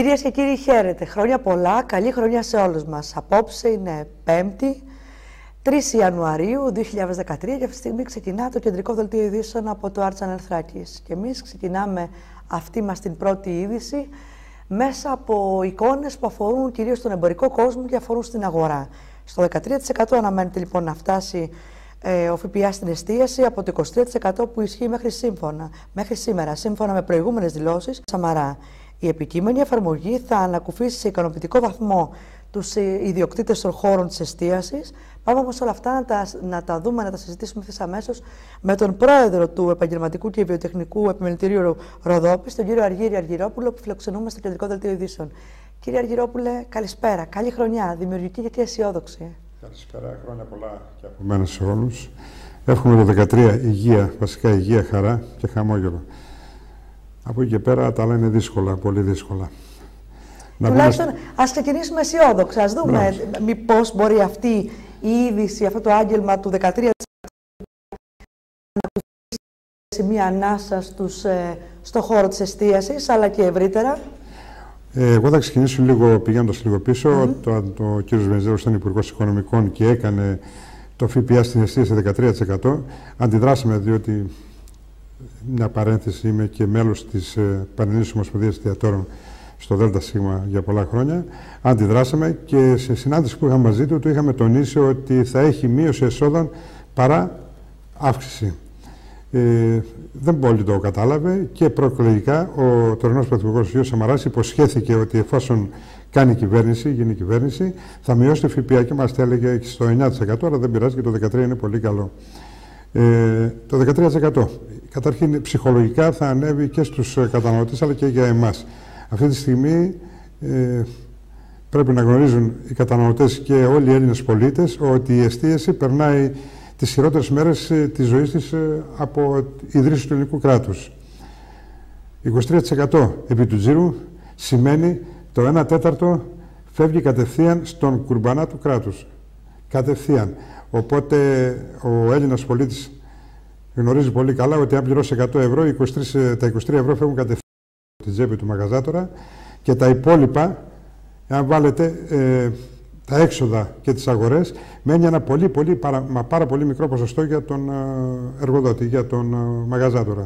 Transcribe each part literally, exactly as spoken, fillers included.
Κυρίες και κύριοι, χαίρετε. Χρόνια πολλά, καλή χρονιά σε όλους μας. Απόψε είναι Πέμπτη, τρεις Ιανουαρίου δύο χιλιάδες δεκατρία και αυτή τη στιγμή ξεκινά το κεντρικό δελτίο ειδήσεων από το Artchannel Thrakis. Και εμείς ξεκινάμε αυτή μας την πρώτη είδηση μέσα από εικόνες που αφορούν κυρίως τον εμπορικό κόσμο και αφορούν στην αγορά. Στο δεκατρία τοις εκατό αναμένεται λοιπόν να φτάσει ε, ο ΦΠΑ στην εστίαση από το είκοσι τρία τοις εκατό που ισχύει μέχρι, σύμφωνα, μέχρι σήμερα, σύμφωνα με προηγούμενες δηλώσεις Σαμαρά. Η επικείμενη εφαρμογή θα ανακουφίσει σε ικανοποιητικό βαθμό τους ιδιοκτήτες των χώρων της εστίασης. Πάμε όμως όλα αυτά να τα, να τα δούμε, να τα συζητήσουμε ευθύς αμέσως με τον πρόεδρο του Επαγγελματικού και Βιοτεχνικού Επιμελητηρίου Ροδόπης, τον κύριο Αργύρη Αργυρόπουλο, που φιλοξενούμε στο κεντρικό δελτίο ειδήσεων. Κύριε Αργυρόπουλε, καλησπέρα. Καλή χρονιά, δημιουργική και αισιόδοξη. Καλησπέρα, χρόνια πολλά και από μένα σε όλους. Εύχομαι το δεκατρία υγεία, βασικά υγεία, χαρά και χαμόγελο. Από εκεί και πέρα τα άλλα είναι δύσκολα, πολύ δύσκολα. Τουλάχιστον πούμε... ας ξεκινήσουμε αισιόδοξα. Ας δούμε Μπράβο. μήπως μπορεί αυτή η είδηση, αυτό το άγγελμα του δεκατρία να ακολουθήσει μια ανάσα στους, ε, στο χώρο της εστίασης, αλλά και ευρύτερα. Ε, εγώ θα ξεκινήσω λίγο, πηγαίνοντας λίγο πίσω. Mm-hmm. Το, το, ο κ. Βενιζέλος ήταν Υπουργός Οικονομικών και έκανε το ΦΠΑ στην εστίαση δεκατρία τοις εκατό. Αντιδράσαμε, διότι μια παρένθεση, είμαι και μέλος της ε, Πανελλήνιας Ομοσπονδίας Εστιατόρων στο ΔΣ για πολλά χρόνια. Αντιδράσαμε και σε συνάντηση που είχαμε μαζί του, του είχαμε τονίσει ότι θα έχει μείωση εσόδων παρά αύξηση. Ε, δεν πολύ το κατάλαβε και προεκλογικά ο τωρινός Πρωθυπουργός κ. Σαμαράς υποσχέθηκε ότι εφόσον κάνει κυβέρνηση, γίνει κυβέρνηση, θα μειώσει το ΦΠΑ και μας έλεγε στο εννιά τοις εκατό, αλλά δεν πειράζει και το δεκατρία είναι πολύ καλό. Ε, το δεκατρία τοις εκατό. Καταρχήν ψυχολογικά θα ανέβει και στους καταναλωτές αλλά και για εμάς. Αυτή τη στιγμή ε, πρέπει να γνωρίζουν οι καταναλωτές και όλοι οι Έλληνες πολίτες ότι η εστίαση περνάει τις χειρότερες μέρες ε, της ζωής της ε, από ιδρύσεις του ελληνικού κράτους. είκοσι τρία τοις εκατό επί του τζίρου σημαίνει το ένα τέταρτο φεύγει κατευθείαν στον κουρμπανά του κράτους. Κατευθείαν. Οπότε ο Έλληνας πολίτης γνωρίζει πολύ καλά ότι αν πληρώσει εκατό ευρώ, είκοσι τρία, τα είκοσι τρία ευρώ φεύγουν κατευθείαν από την τσέπη του μαγαζάτορα και τα υπόλοιπα, αν βάλετε ε, τα έξοδα και τις αγορές, μένει ένα πολύ, πολύ, παρα, μα πάρα πολύ μικρό ποσοστό για τον ε, εργοδότη, για τον ε, μαγαζάτορα.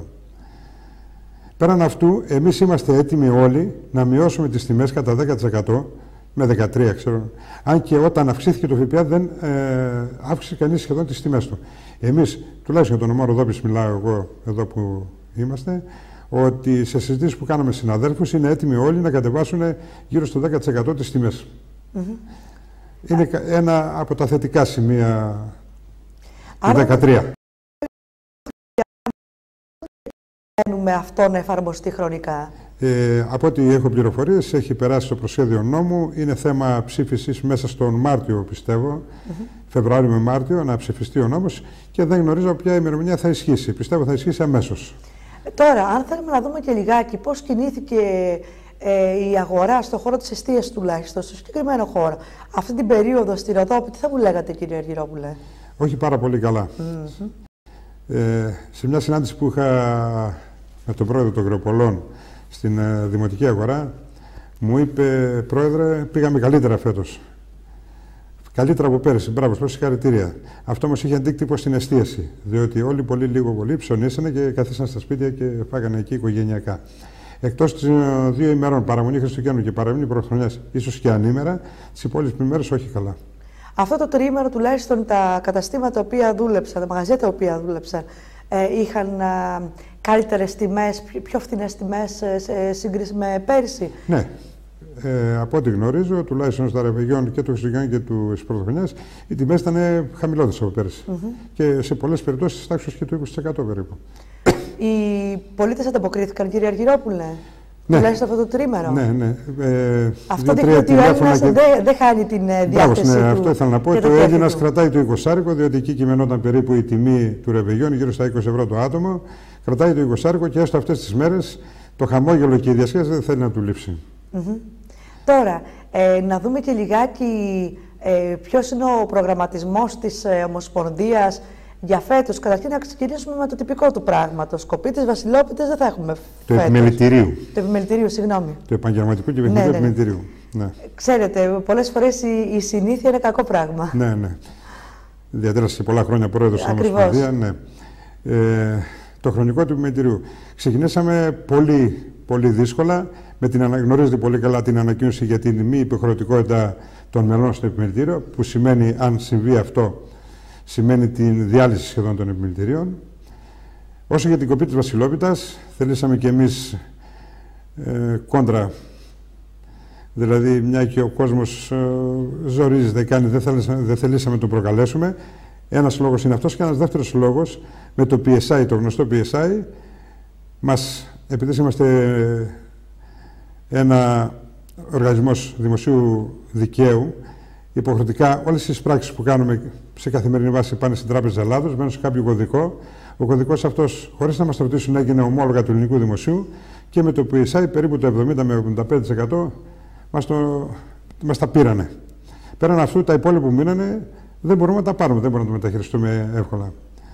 Πέραν αυτού, εμείς είμαστε έτοιμοι όλοι να μειώσουμε τις τιμές κατά δέκα τοις εκατό, με δεκατρία ξέρω. Αν και όταν αυξήθηκε το ΦΠΑ δεν ε, αύξησε κανείς σχεδόν τις τιμές του. Εμείς, τουλάχιστον για τον ομό Ροδόπης μιλάω εγώ εδώ που είμαστε, ότι σε συζητήσεις που κάναμε συναδέλφους είναι έτοιμοι όλοι να κατεβάσουν γύρω στο δέκα τοις εκατό τις τιμές. Mm-hmm. Είναι ένα από τα θετικά σημεία του δεκατρία. Με αυτό να εφαρμοστεί χρονικά. Ε, από ό,τι έχω πληροφορίες, έχει περάσει το προσχέδιο νόμου. Είναι θέμα ψήφισης μέσα στον Μάρτιο, πιστεύω, mm-hmm. Φεβρουάριο με Μάρτιο, να ψηφιστεί ο νόμος και δεν γνωρίζω ποια ημερομηνία θα ισχύσει. Πιστεύω θα ισχύσει αμέσως. Ε, τώρα, αν θέλουμε να δούμε και λιγάκι πώς κινήθηκε ε, η αγορά στον χώρο της εστίασης τουλάχιστον, στο συγκεκριμένο χώρο, αυτή την περίοδο στη Ροδόπη, τι θα μου λέγατε, κύριε Αργυρόπουλε? Όχι πάρα πολύ καλά. Mm-hmm. ε, σε μια συνάντηση που είχα με τον πρόεδρο των Κρεοπολών στην ε, δημοτική αγορά, μου είπε, πρόεδρε, πήγαμε καλύτερα φέτος. Καλύτερα από πέρυσι. Μπράβο, προς συγχαρητήρια. Αυτό όμως είχε αντίκτυπο στην εστίαση. Διότι όλοι πολύ λίγο πολύ ψωνίσανε και καθίσαν στα σπίτια και φάγανε εκεί οικογενειακά. Εκτός των ε, δύο ημερών, παραμονή Χριστουγέννου και παραμονή Πρωτοχρονιάς, ίσως και ανήμερα, τις υπόλοιπες ημέρες όχι καλά. Αυτό το τριήμερο τουλάχιστον τα καταστήματα τα οποία δούλεψαν, τα μαγαζιά τα οποία δούλεψαν, ε, είχαν ε, καλύτερες τιμές, πιο φθηνές τιμές ε, σε σύγκριση με πέρυσι. Ναι. Ε, από ό,τι γνωρίζω, τουλάχιστον στα ρεβεγιόν και του Χριστουγέννου και του Πρωτοχρονιάς, οι τιμές ήταν χαμηλότερες από πέρυσι. Mm-hmm. Και σε πολλές περιπτώσεις της τάξης και του είκοσι τοις εκατό περίπου. Οι πολίτες ανταποκρίθηκαν, κύριε Αργυρόπουλε? Ναι. Τουλάχιστον αυτό το τρίμερο. Ναι, ναι. Ε, αυτό δείχνει ότι ο Έλληνας και... δεν δε χάνει την διάθεση ναι, του. Αυτό ήθελα να πω. Το, το Έλληνας κρατάει το εικοσάρικο, διότι εκεί κειμενόταν περίπου η τιμή του ρεβεγιόν, γύρω στα είκοσι ευρώ το άτομο. Κρατάει το εικοσάρικο και έστω αυτές τις μέρες το χαμόγελο και η διασκέδαση δεν θέλει να του λείψει. Mm-hmm. Τώρα, ε, να δούμε και λιγάκι ε, ποιος είναι ο προγραμματισμός της ε, Ομοσπονδίας Για φέτος, καταρχήν να ξεκινήσουμε με το τυπικό του πράγματος. Κοπίτες, βασιλόπιτες δεν θα έχουμε φέτος. Το επιμελητηρίου. Το επιμελητηρίου, συγγνώμη. Το επαγγελματικού και παιχνικού ναι, ναι. επιμελητηρίου. Ναι. Ξέρετε, πολλές φορές η, η συνήθεια είναι κακό πράγμα. Ναι, ναι. Διατέλεσε πολλά χρόνια πρόεδρος στην Ομοσπονδία. Ναι. Ε, το χρονικό του επιμελητηρίου. Ξεκινήσαμε πολύ, πολύ δύσκολα. Με την αναγνωρίζετε πολύ καλά την ανακοίνωση για την μη υποχρεωτικότητα των μελών στο επιμελητήριο, που σημαίνει, αν συμβεί αυτό, σημαίνει την διάλυση σχεδόν των επιμελητηρίων. Όσο για την κοπή της Βασιλόπιτας, θελήσαμε και εμείς ε, κόντρα. Δηλαδή, μια και ο κόσμος ε, ζορίζεται, κάνει, δεν, θέλησαμε, δεν θελήσαμε να τον προκαλέσουμε. Ένας λόγος είναι αυτός και ένας δεύτερος λόγος, με το πι ες άι, το γνωστό πι ες άι, μας, επειδή είμαστε ένα οργανισμός δημοσίου δικαίου, υποχρεωτικά όλες τις πράξεις που κάνουμε σε καθημερινή βάση πάνε στην Τράπεζα Ελλάδος, μπαίνουν σε κάποιο κωδικό. Ο κωδικός αυτός, χωρίς να μας ρωτήσουν, έγινε ομόλογα του ελληνικού δημοσίου και με το πι ες άι περίπου το εβδομήντα με εβδομήντα πέντε τοις εκατό μας, το, μας τα πήρανε. Πέραν αυτού, τα υπόλοιπα που μείνανε δεν μπορούμε να τα πάρουμε, δεν μπορούμε να τα μεταχειριστούμε εύκολα.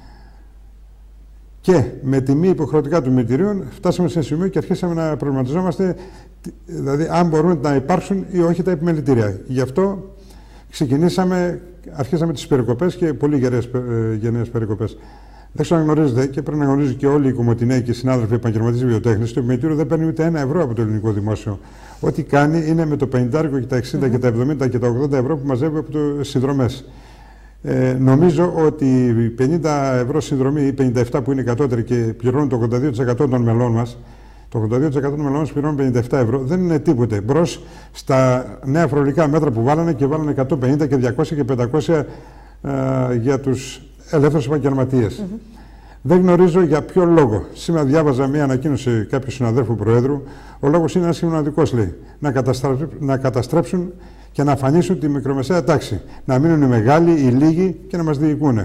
Και με τη μη υποχρεωτικά του μητηρίων φτάσαμε σε ένα σημείο και αρχίσαμε να προβληματιζόμαστε, δηλαδή αν μπορούν να υπάρξουν ή όχι τα επιμελητήρια. Γι' αυτό ξεκινήσαμε, αρχίσαμε τις περικοπές και πολύ γενναίες περικοπές. Δεν ξέρω αν γνωρίζετε και πρέπει να γνωρίζει και όλοι οι Κομωτινέοι και οι συνάδελφοι επαγγελματίες βιοτέχνης, το επιμελητήριο δεν παίρνει ούτε ένα ευρώ από το ελληνικό δημόσιο. Ό,τι κάνει είναι με το πενήντα και τα εξήντα mm-hmm. και τα εβδομήντα και τα ογδόντα ευρώ που μαζεύει από τις συνδρομές. Ε, νομίζω ότι οι πενήντα ευρώ συνδρομή ή πενήντα επτά που είναι κατώτερη και πληρώνουν το ογδόντα δύο τοις εκατό των μελών μας, το ογδόντα δύο τοις εκατό των μελών μας πληρώνουν πενήντα επτά ευρώ, δεν είναι τίποτε. Μπρος στα νέα φορολογικά μέτρα που βάλανε και βάλανε εκατόν πενήντα και διακόσια και πεντακόσια ε, για τους ελεύθερους επαγγελματίες. Mm-hmm. Δεν γνωρίζω για ποιο λόγο. Σήμερα διάβαζα μια ανακοίνωση κάποιου συναδέλφου Προέδρου. Ο λόγος είναι ένας σημαντικός, λέει. Να, καταστρέψουν, να καταστρέψουν και να αφανίσουν τη μικρομεσαία τάξη. Να μείνουν οι μεγάλοι, οι λίγοι και να μας διοικούν.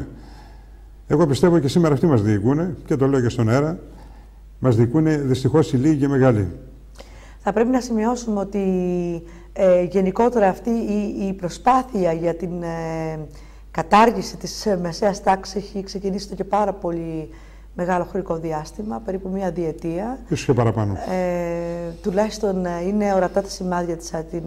Εγώ πιστεύω και σήμερα αυτοί μας διοικούν και το λέω και στον αέρα. Μας διοικούν δυστυχώς οι λίγοι και οι μεγάλοι. Θα πρέπει να σημειώσουμε ότι ε, γενικότερα αυτή η, η προσπάθεια για την ε, κατάργηση της μεσαίας τάξης έχει ξεκινήσει και πάρα πολύ μεγάλο χρονικό διάστημα, περίπου μία διετία. Ίσως και παραπάνω. Ε, τουλάχιστον είναι ορατά τα σημάδια της την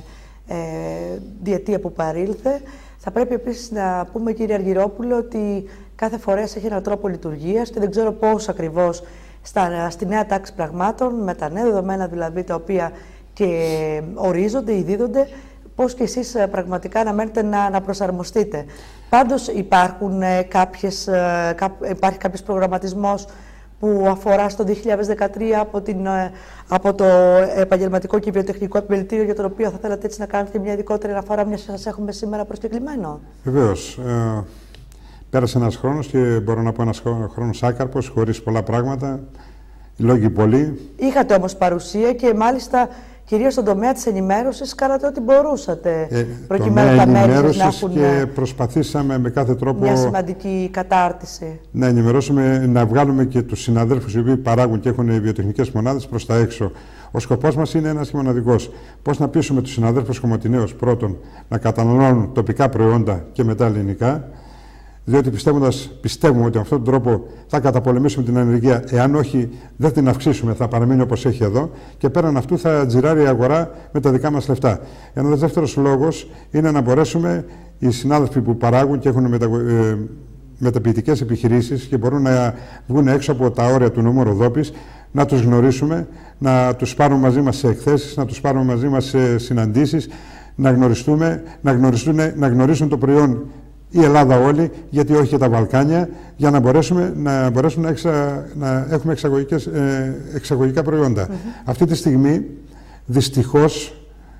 ε, διετία που παρήλθε. Θα πρέπει επίσης να πούμε, κύριε Αργυρόπουλο, ότι κάθε φορέας έχει έναν τρόπο λειτουργίας και δεν ξέρω πώς ακριβώς στα, στη νέα τάξη πραγμάτων, με τα νέα δεδομένα δηλαδή τα οποία και ορίζονται ή δίδονται, πώς και εσείς πραγματικά αναμένετε να, να προσαρμοστείτε. Πάντως υπάρχουν ε, κάποιες, ε, κά, υπάρχει κάποιος προγραμματισμός που αφορά στο δύο χιλιάδες δεκατρία από, την, ε, από το επαγγελματικό και βιοτεχνικό επιμελητήριο, για το οποίο θα θέλατε έτσι να κάνετε μια ειδικότερη αναφορά, μια σας έχουμε σήμερα προσκεκλημένο. Βεβαίως. Ε, πέρασε ένας χρόνος και μπορώ να πω ένας χρόνος άκαρπος, χωρίς πολλά πράγματα, λόγοι πολλοί. Είχατε όμως παρουσία και μάλιστα κυρίως στον τομέα της ενημέρωσης κάνατε ό,τι μπορούσατε ε, προκειμένου τα μέλη να έχουν και προσπαθήσαμε με κάθε τρόπο μια σημαντική κατάρτιση. Να ενημερώσουμε, να βγάλουμε και τους συναδέλφους οι οποίοι παράγουν και έχουν βιοτεχνικές μονάδες προς τα έξω. Ο σκοπός μας είναι ένας και μοναδικός. Πώς να πείσουμε τους συναδέλφους Κομωτινέους πρώτον να καταναλώνουν τοπικά προϊόντα και μετά ελληνικά. Διότι πιστεύουμε ότι με αυτόν τον τρόπο θα καταπολεμήσουμε την ανεργία. Εάν όχι, δεν την αυξήσουμε, θα παραμείνει όπως έχει εδώ. Και πέραν αυτού θα τζιράρει η αγορά με τα δικά μας λεφτά. Ένας δεύτερος λόγος είναι να μπορέσουμε οι συνάδελφοι που παράγουν και έχουν μετα... ε, μεταποιητικές επιχειρήσεις και μπορούν να βγουν έξω από τα όρια του νομού Ροδόπης, να τους γνωρίσουμε, να τους πάρουμε μαζί μας σε εκθέσεις, να τους πάρουμε μαζί μας σε συναντήσεις, να γνωριστούμε, να, γνωριστούν, να γνωρίσουν το προϊόν η Ελλάδα όλη, γιατί όχι και τα Βαλκάνια, για να μπορέσουμε να, μπορέσουμε να, εξα, να έχουμε εξαγωγικές, ε, εξαγωγικά προϊόντα. Mm-hmm. Αυτή τη στιγμή, δυστυχώς,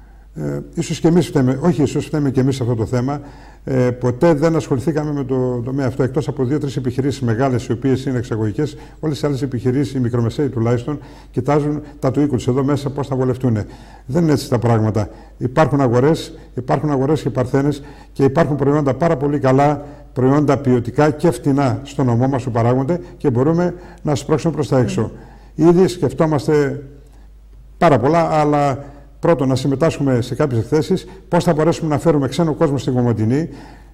ε, ίσως και εμείς φταίμε, όχι ίσως φταίμε και εμείς σε αυτό το θέμα, ε, ποτέ δεν ασχοληθήκαμε με το τομέα αυτό, εκτός από δύο-τρεις επιχειρήσεις μεγάλες, οι οποίες είναι εξαγωγικές. Όλες οι άλλες επιχειρήσεις, οι μικρομεσαίοι τουλάχιστον, κοιτάζουν τα του οίκου τους εδώ μέσα πώς θα βολευτούν. Δεν είναι έτσι τα πράγματα. Υπάρχουν αγορές, υπάρχουν αγορές και παρθένες και υπάρχουν προϊόντα πάρα πολύ καλά, προϊόντα ποιοτικά και φτηνά στο νομό μας που παράγονται και μπορούμε να σπρώξουμε προς τα έξω. Mm. Ήδη σκεφτόμαστε πάρα πολλά, αλλά πρώτον να συμμετάσχουμε σε κάποιες εκθέσεις, πώς θα μπορέσουμε να φέρουμε ξένο κόσμο στην Κομωτινή,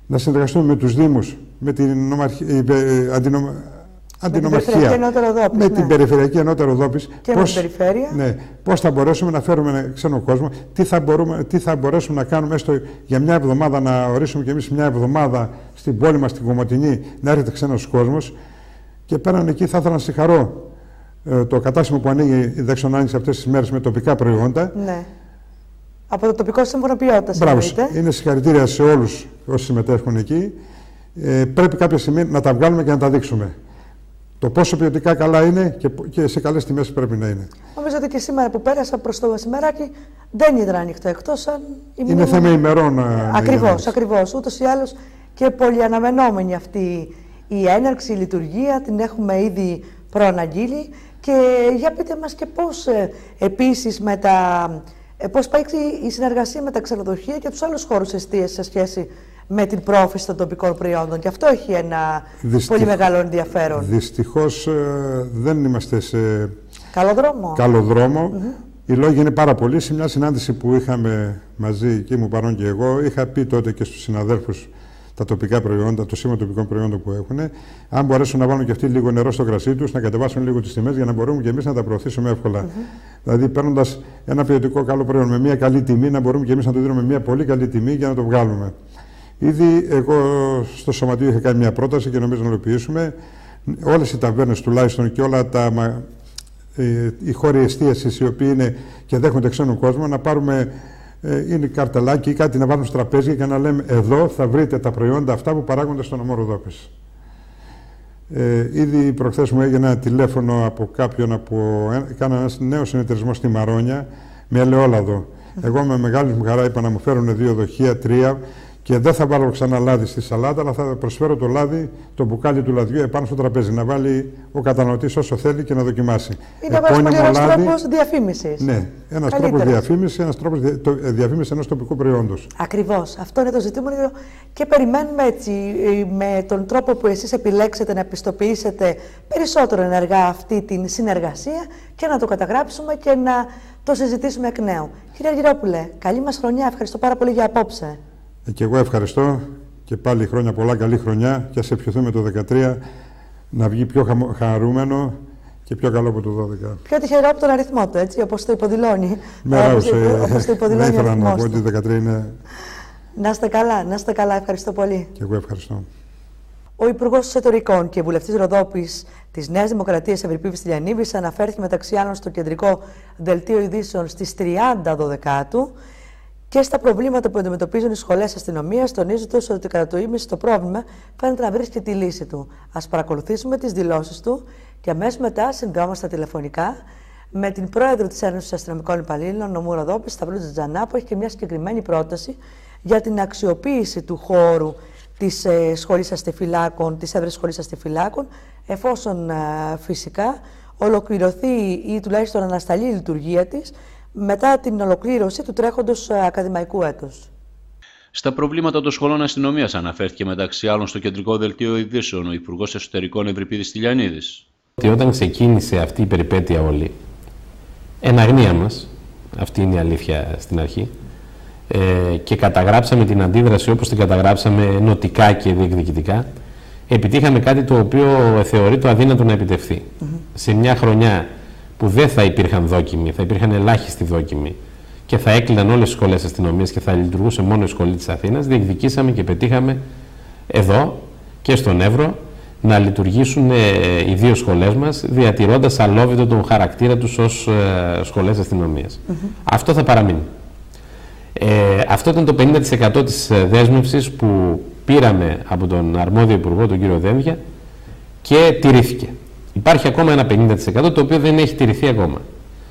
να συνεργαστούμε με τους Δήμους, με την νομαρχία, αντινομ... αντινομαρχία, με με την ναι. Περιφερειακή Ενότητα Ροδόπης. Και πώς, με την Περιφέρεια. Ναι, πώς θα μπορέσουμε να φέρουμε ξένο κόσμο, τι θα, μπορούμε, τι θα μπορέσουμε να κάνουμε έστω για μια εβδομάδα, να ορίσουμε κι εμείς μια εβδομάδα στην πόλη μας, στην Κομοτηνή, να έρχεται ξένος κόσμος. Και πέραν εκεί θα ήθελα να συγχαρώ ε, το κατάστημα που ανοίγει η Δέξον άνοιξε αυτές τις μέρες με τοπικά προϊόντα. Ναι. Από το τοπικό σύμφωνο ποιότητας. Μπράβο. Είναι συγχαρητήρια σε όλους όσοι συμμετέχουν εκεί. Ε, πρέπει κάποια στιγμή να τα βγάλουμε και να τα δείξουμε. Το πόσο ποιοτικά καλά είναι και, και σε καλές τιμές πρέπει να είναι. Νομίζω ότι και σήμερα που πέρασα προς το μεσημεράκι δεν ήταν ανοιχτό, εκτός αν... Είναι μήνυμα... θέμα ημερών. Ακριβώς, ακριβώς. Ούτως ή άλλως και πολυαναμενόμενη αυτή η έναρξη, η λειτουργία, την έχουμε ήδη προαναγγείλει. Και για πείτε μας και πώς ε, επίσης με τα... Ε, πώς πάει η συνεργασία με τα ξενοδοχεία και τους άλλους χώρους εστίασης σε σχέση με την πρόφηση των τοπικών προϊόντων. Και αυτό έχει ένα Δυστυχ... πολύ μεγάλο ενδιαφέρον. Δυστυχώς ε, δεν είμαστε σε καλό δρόμο. Καλό δρόμο. Mm-hmm. Οι λόγοι είναι πάρα πολλοί. Σε μια συνάντηση που είχαμε μαζί, και ήμουν παρόν και εγώ, είχα πει τότε και στους συναδέλφους τα τοπικά προϊόντα, το σήμα τοπικών προϊόντων που έχουν, αν μπορέσουν να βάλουν και αυτοί λίγο νερό στο κρασί τους, να κατεβάσουν λίγο τις τιμές για να μπορούμε και εμείς να τα προωθήσουμε εύκολα. Mm-hmm. Δηλαδή, παίρνοντας ένα ποιοτικό καλό προϊόν με μια καλή τιμή, να μπορούμε και εμείς να το δίνουμε μια πολύ καλή τιμή για να το βγάλουμε. Ήδη εγώ στο Σωματείο είχα κάνει μια πρόταση και νομίζω να υλοποιήσουμε. Όλες οι ταβέρνες τουλάχιστον και όλα τα, ε, οι χώροι εστίασης οι οποίοι είναι και δέχονται ξένο κόσμο, να πάρουμε ε, είναι καρτελάκι ή κάτι να βάλουμε στο τραπέζι και να λέμε εδώ θα βρείτε τα προϊόντα αυτά που παράγονται στον νομό Ροδόπης. Ε, ήδη προχθές μου έγινε ένα τηλέφωνο από κάποιον, από, κάνα ένας νέος συνεταιρισμό στη Μαρόνια με ελαιόλαδο. Εγώ με μεγάλη μου χαρά είπα να μου φέρουν δύο δοχεία, τρία. Και δεν θα βάλω ξανά λάδι στη σαλάτα, αλλά θα προσφέρω το λάδι, το μπουκάλι του λαδιού επάνω στο τραπέζι. Να βάλει ο καταναλωτής όσο θέλει και να δοκιμάσει. Είναι ένας τρόπος διαφήμισης. Ναι, ένας τρόπος διαφήμισης, ένας τρόπος διαφήμισης ενός τοπικού προϊόντος. Ακριβώς. Αυτό είναι το ζητούμενο και περιμένουμε έτσι, με τον τρόπο που εσείς επιλέξετε να επιστοποιήσετε περισσότερο ενεργά αυτή την συνεργασία και να το καταγράψουμε και να το συζητήσουμε εκ νέου. Κύριε Αργυρόπουλε, καλή μας χρονιά. Ευχαριστώ πάρα πολύ για απόψε. Και εγώ ευχαριστώ και πάλι χρόνια πολλά, καλή χρονιά και ας ευχηθούμε το δεκατρία να βγει πιο χαρούμενο και πιο καλό από το δώδεκα. Πιο τυχερό από τον αριθμό του, έτσι, όπως το υποδηλώνει. Με ράβουσε, δεν ήθελα να πω ότι το δεκατρία είναι... Να είστε καλά, να είστε καλά, ευχαριστώ πολύ. Και εγώ ευχαριστώ. Ο Υπουργός Εσωτερικών και Βουλευτής Ροδόπης της Νέας Δημοκρατίας Ευρυπίδης Τηλιανίδης αναφέρθηκε μεταξύ άλλων στο κεντρικό δελτίο ειδήσεων στις τριάντα Δωδεκάτου και στα προβλήματα που αντιμετωπίζουν οι σχολές αστυνομίας, τονίζοντας ότι κατά το ίμιση το πρόβλημα φαίνεται να βρίσκει τη λύση του. Ας παρακολουθήσουμε τις δηλώσεις του και αμέσως μετά συνδεόμαστε τηλεφωνικά με την πρόεδρο της Ένωσης Αστυνομικών Υπαλλήλων, νομού Ροδόπης, Σταυρού Τζατζανά, που έχει και μια συγκεκριμένη πρόταση για την αξιοποίηση του χώρου της ε, σχολής αστιφυλάκων, της έδρας σχολής αστιφυλάκων, εφόσον ε, φυσικά ολοκληρωθεί ή τουλάχιστον ανασταλεί η λειτουργία της μετά την ολοκλήρωση του τρέχοντος ακαδημαϊκού έτους. Στα προβλήματα των σχολών αστυνομίας αναφέρθηκε μεταξύ άλλων στο κεντρικό δελτίο ειδήσεων ο Υπουργός Εσωτερικών Ευρυπίδης Τηλιανίδης. Όταν ξεκίνησε αυτή η περιπέτεια όλη, εν αγνία μας, αυτή είναι η αλήθεια στην αρχή, ε, και καταγράψαμε την αντίδραση όπως την καταγράψαμε νοτικά και διεκδικητικά, επιτύχαμε κάτι το οποίο θεωρείται αδύνατο να επιτευχθεί. Mm-hmm. Σε μια χρονιά που δεν θα υπήρχαν δόκιμοι, θα υπήρχαν ελάχιστοι δόκιμοι και θα έκλειναν όλες τις σχολές αστυνομίας και θα λειτουργούσε μόνο η σχολή της Αθήνας, διεκδικήσαμε και πετύχαμε εδώ και στον Εύρο να λειτουργήσουν ε, οι δύο σχολές μας, διατηρώντας αλόβητο τον χαρακτήρα τους ως ε, σχολές αστυνομίας. Mm-hmm. Αυτό θα παραμείνει. Ε, αυτό ήταν το πενήντα τοις εκατό της δέσμευσης που πήραμε από τον αρμόδιο υπουργό, τον κύριο Δένδια, και τηρήθηκε. Υπάρχει ακόμα ένα πενήντα τοις εκατό το οποίο δεν έχει τηρηθεί ακόμα.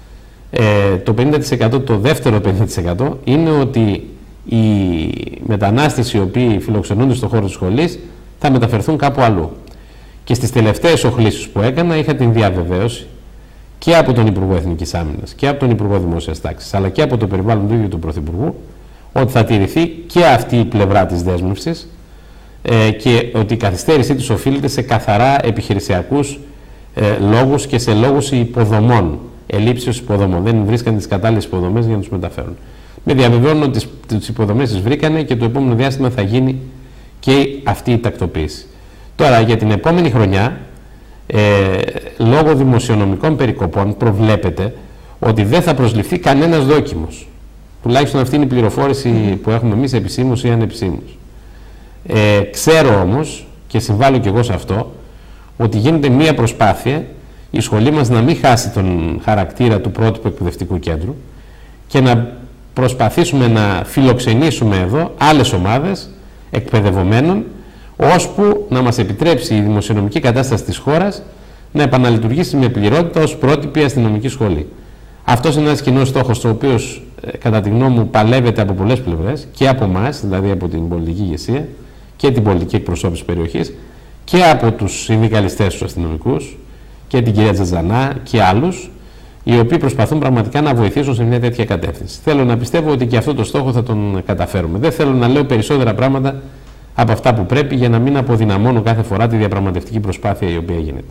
Ε, το πενήντα τοις εκατό, το δεύτερο πενήντα τοις εκατό είναι ότι οι μετανάστες οι οποίοι φιλοξενούνται στον χώρο της σχολής θα μεταφερθούν κάπου αλλού. Και στις τελευταίες οχλήσεις που έκανα είχα την διαβεβαίωση και από τον Υπουργό Εθνικής Άμυνας και από τον Υπουργό Δημόσιας Τάξης αλλά και από το περιβάλλον του ίδιου του Πρωθυπουργού ότι θα τηρηθεί και αυτή η πλευρά της δέσμευσης ε, και ότι η καθυστέρησή της οφείλεται σε καθαρά επιχειρησιακούς ε, λόγους και σε λόγους υποδομών, ελλείψεως υποδομών. Δεν βρίσκαν τις κατάλληλες υποδομές για να τους μεταφέρουν. Με διαβεβαιώνουν ότι τις υποδομές τις βρήκανε και το επόμενο διάστημα θα γίνει και αυτή η τακτοποίηση. Τώρα, για την επόμενη χρονιά, ε, λόγω δημοσιονομικών περικοπών προβλέπεται ότι δεν θα προσληφθεί κανένας δόκιμος. Τουλάχιστον αυτή είναι η πληροφόρηση που έχουμε εμείς επισήμως ή ανεπισήμως. Ε, ξέρω όμως, και συμβάλλω και εγώ σε αυτό, ότι γίνεται μία προσπάθεια η σχολή μας να μην χάσει τον χαρακτήρα του πρότυπου εκπαιδευτικού κέντρου και να προσπαθήσουμε να φιλοξενήσουμε εδώ άλλες ομάδες εκπαιδευομένων, ώσπου να μας επιτρέψει η δημοσιονομική κατάσταση της χώρας να επαναλειτουργήσει με πληρότητα ως πρότυπη αστυνομική σχολή. Αυτός είναι ένας κοινός στόχος, ο οποίος κατά τη γνώμη μου παλεύεται από πολλές πλευρές, και από εμάς, δηλαδή από την πολιτική ηγεσία και την πολιτική εκπροσώπηση της περιοχής, και από τους συνδικαλιστές τους αστυνομικούς και την κυρία Τζατζανά και άλλους, οι οποίοι προσπαθούν πραγματικά να βοηθήσουν σε μια τέτοια κατεύθυνση. Θέλω να πιστεύω ότι και αυτό το στόχο θα τον καταφέρουμε. Δεν θέλω να λέω περισσότερα πράγματα από αυτά που πρέπει, για να μην αποδυναμώνω κάθε φορά τη διαπραγματευτική προσπάθεια η οποία γίνεται.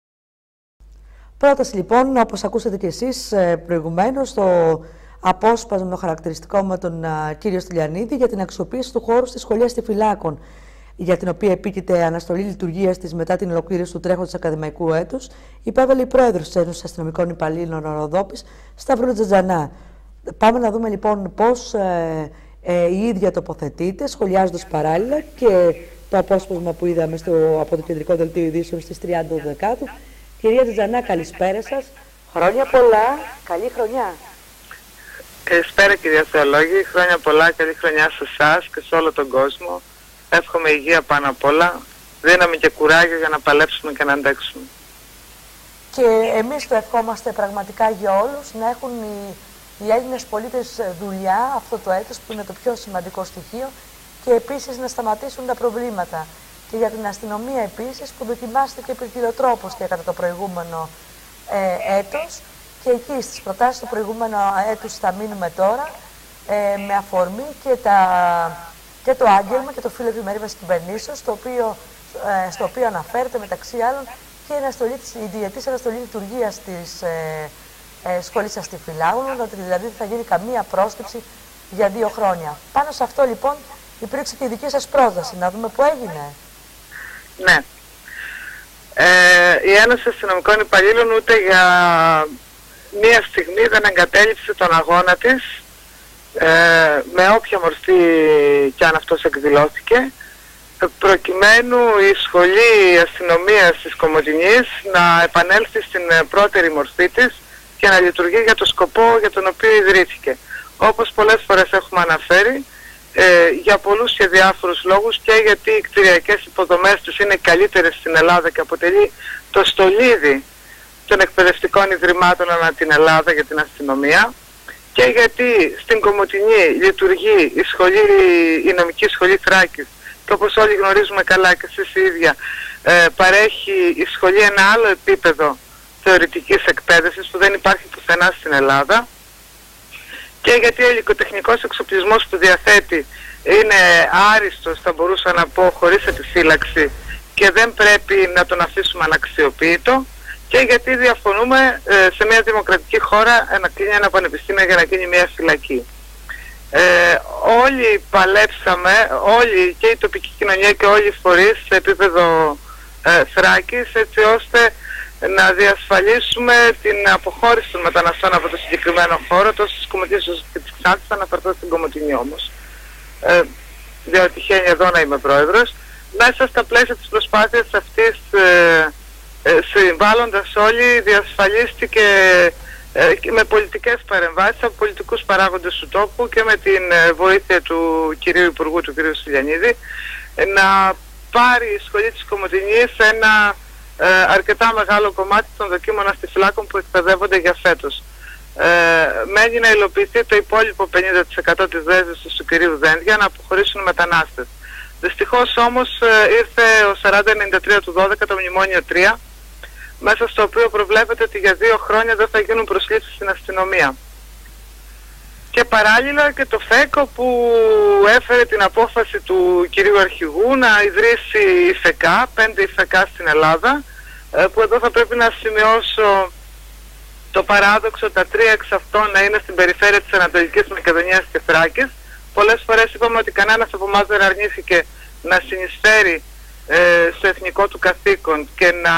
Πρόταση λοιπόν, όπως ακούσατε και εσείς προηγουμένως, το απόσπασμα χαρακτηριστικό με τον α, κύριο Στυλιανίδη για την αξιοποίηση του χώρου στη σχολή Αστιφυλάκων, για την οποία επίκειται αναστολή λειτουργίας της μετά την ολοκλήρωση του τρέχοντος ακαδημαϊκού έτους, υπέβαλε η πρόεδρος της Ένωσης Αστυνομικών Υπαλλήλων Ροδόπης, Σταυρούλα Τζατζανά. Πάμε να δούμε λοιπόν πώς ε, ε, η ίδια τοποθετείται, σχολιάζοντας παράλληλα και το απόσπασμα που είδαμε στο, από το Κεντρικό Δελτίο Ειδήσεων στις τριάντα Δεκάτου. Κυρία Τζατζανά, καλησπέρα σας. Χρόνια πολλά, καλή χρονιά. Καλησπέρα κυρία Θεολόγη, χρόνια πολλά, καλή χρονιά σε εσάς και σε όλο τον κόσμο. Εύχομαι υγεία πάνω απ' όλα, δύναμη και κουράγιο για να παλέψουμε και να αντέξουμε. Και εμείς το ευχόμαστε πραγματικά για όλους, να έχουν οι, οι Έλληνες πολίτες δουλειά αυτό το έτος, που είναι το πιο σημαντικό στοιχείο, και επίσης να σταματήσουν τα προβλήματα. Και για την αστυνομία επίσης, που δοκιμάστηκε πυρκυροτρόπος και κατά το προηγούμενο ε, έτος, και εκεί στις προτάσεις του προηγούμενου έτους θα μείνουμε τώρα, ε, με αφορμή και, τα, και το άγγελμα και το φύλλο επιμερήμασης κυβερνήσεως, στο οποίο, ε, στο οποίο αναφέρεται μεταξύ άλλων και η, αναστολή, η διετής αναστολή λειτουργίας της ε, ε, σχολής Αστιφυλάκων, ότι δηλαδή δεν θα γίνει καμία πρόσληψη για δύο χρόνια. Πάνω σε αυτό λοιπόν υπήρξε και η δική σας πρόταση, να δούμε πού έγινε. Ναι. Ε, η Ένωση Αστυνομικών Υπαλλήλων ούτε για μία στιγμή δεν εγκατέλειψε τον αγώνα της, ε, με όποια μορφή κι αν αυτός εκδηλώθηκε, προκειμένου η σχολή αστυνομίας της Κομοτηνής να επανέλθει στην πρώτερη μορφή της και να λειτουργεί για το σκοπό για τον οποίο ιδρύθηκε. Όπως πολλές φορές έχουμε αναφέρει, ε, για πολλούς και διάφορους λόγους, και γιατί οι κτηριακές υποδομές τους είναι καλύτερες στην Ελλάδα και αποτελεί το στολίδι των εκπαιδευτικών ιδρυμάτων ανά την Ελλάδα για την αστυνομία, και γιατί στην Κομοτηνή λειτουργεί η, σχολή, η νομική σχολή Θράκης, και όπως όλοι γνωρίζουμε καλά και εσείς οι ίδια, ε, παρέχει η σχολή ένα άλλο επίπεδο θεωρητικής εκπαίδευσης που δεν υπάρχει πουθενά στην Ελλάδα, και γιατί ο υλικοτεχνικός εξοπλισμός που διαθέτει είναι άριστος, θα μπορούσα να πω, χωρίς επιφύλαξη, και δεν πρέπει να τον αφήσουμε αναξιοποιητό, και γιατί διαφωνούμε ε, σε μια δημοκρατική χώρα να κλείνει ένα πανεπιστήμιο για να γίνει μια φυλακή. Ε, όλοι παλέψαμε, όλοι, και η τοπική κοινωνία και όλοι οι φορείς σε επίπεδο ε, Θράκης, έτσι ώστε να διασφαλίσουμε την αποχώρηση των μεταναστών από το συγκεκριμένο χώρο, τόσο της Κομοτηνής όσο και της Ξάνθης. Θα αναφερθώ στην Κομοτηνή όμως, ε, διότι τυχαίνει εδώ να είμαι πρόεδρος. Μέσα στα πλαίσια της προσπάθειας αυτής, ε, ε, συμβάλλοντας όλοι, διασφαλίστηκε ε, με πολιτικές παρεμβάσεις από πολιτικούς παράγοντες του τόπου και με την ε, βοήθεια του κυρίου Υπουργού, του κυρίου Στυλιανίδη, ε, να πάρει η σχολή της Κομοτηνής ένα ε, αρκετά μεγάλο κομμάτι των δοκίμων αστιφυλάκων που εκπαιδεύονται για φέτος. Ε, μένει να υλοποιηθεί το υπόλοιπο πενήντα τοις εκατό της δέσμευσης του κυρίου Δένδια να αποχωρήσουν μετανάστες. Δυστυχώς όμως ε, ήρθε ο σαράντα ενενήντα τρία του δώδεκα, το μνημόνιο τρία, μέσα στο οποίο προβλέπεται ότι για δύο χρόνια δεν θα γίνουν προσλήψεις στην αστυνομία. Και παράλληλα και το ΦΕΚΟ που έφερε την απόφαση του κυρίου Αρχηγού να ιδρύσει η ΦΕΚΑ, πέντε η ΦΕΚΑ στην Ελλάδα, ε, που εδώ θα πρέπει να σημειώσω το παράδοξο, τα τρία εξ αυτών να είναι στην περιφέρεια της Ανατολικής Μακεδονίας και Θράκης. Πολλές φορές είπαμε ότι κανένας από εμάς δεν αρνήθηκε να συνεισφέρει ε, στο εθνικό του καθήκον και να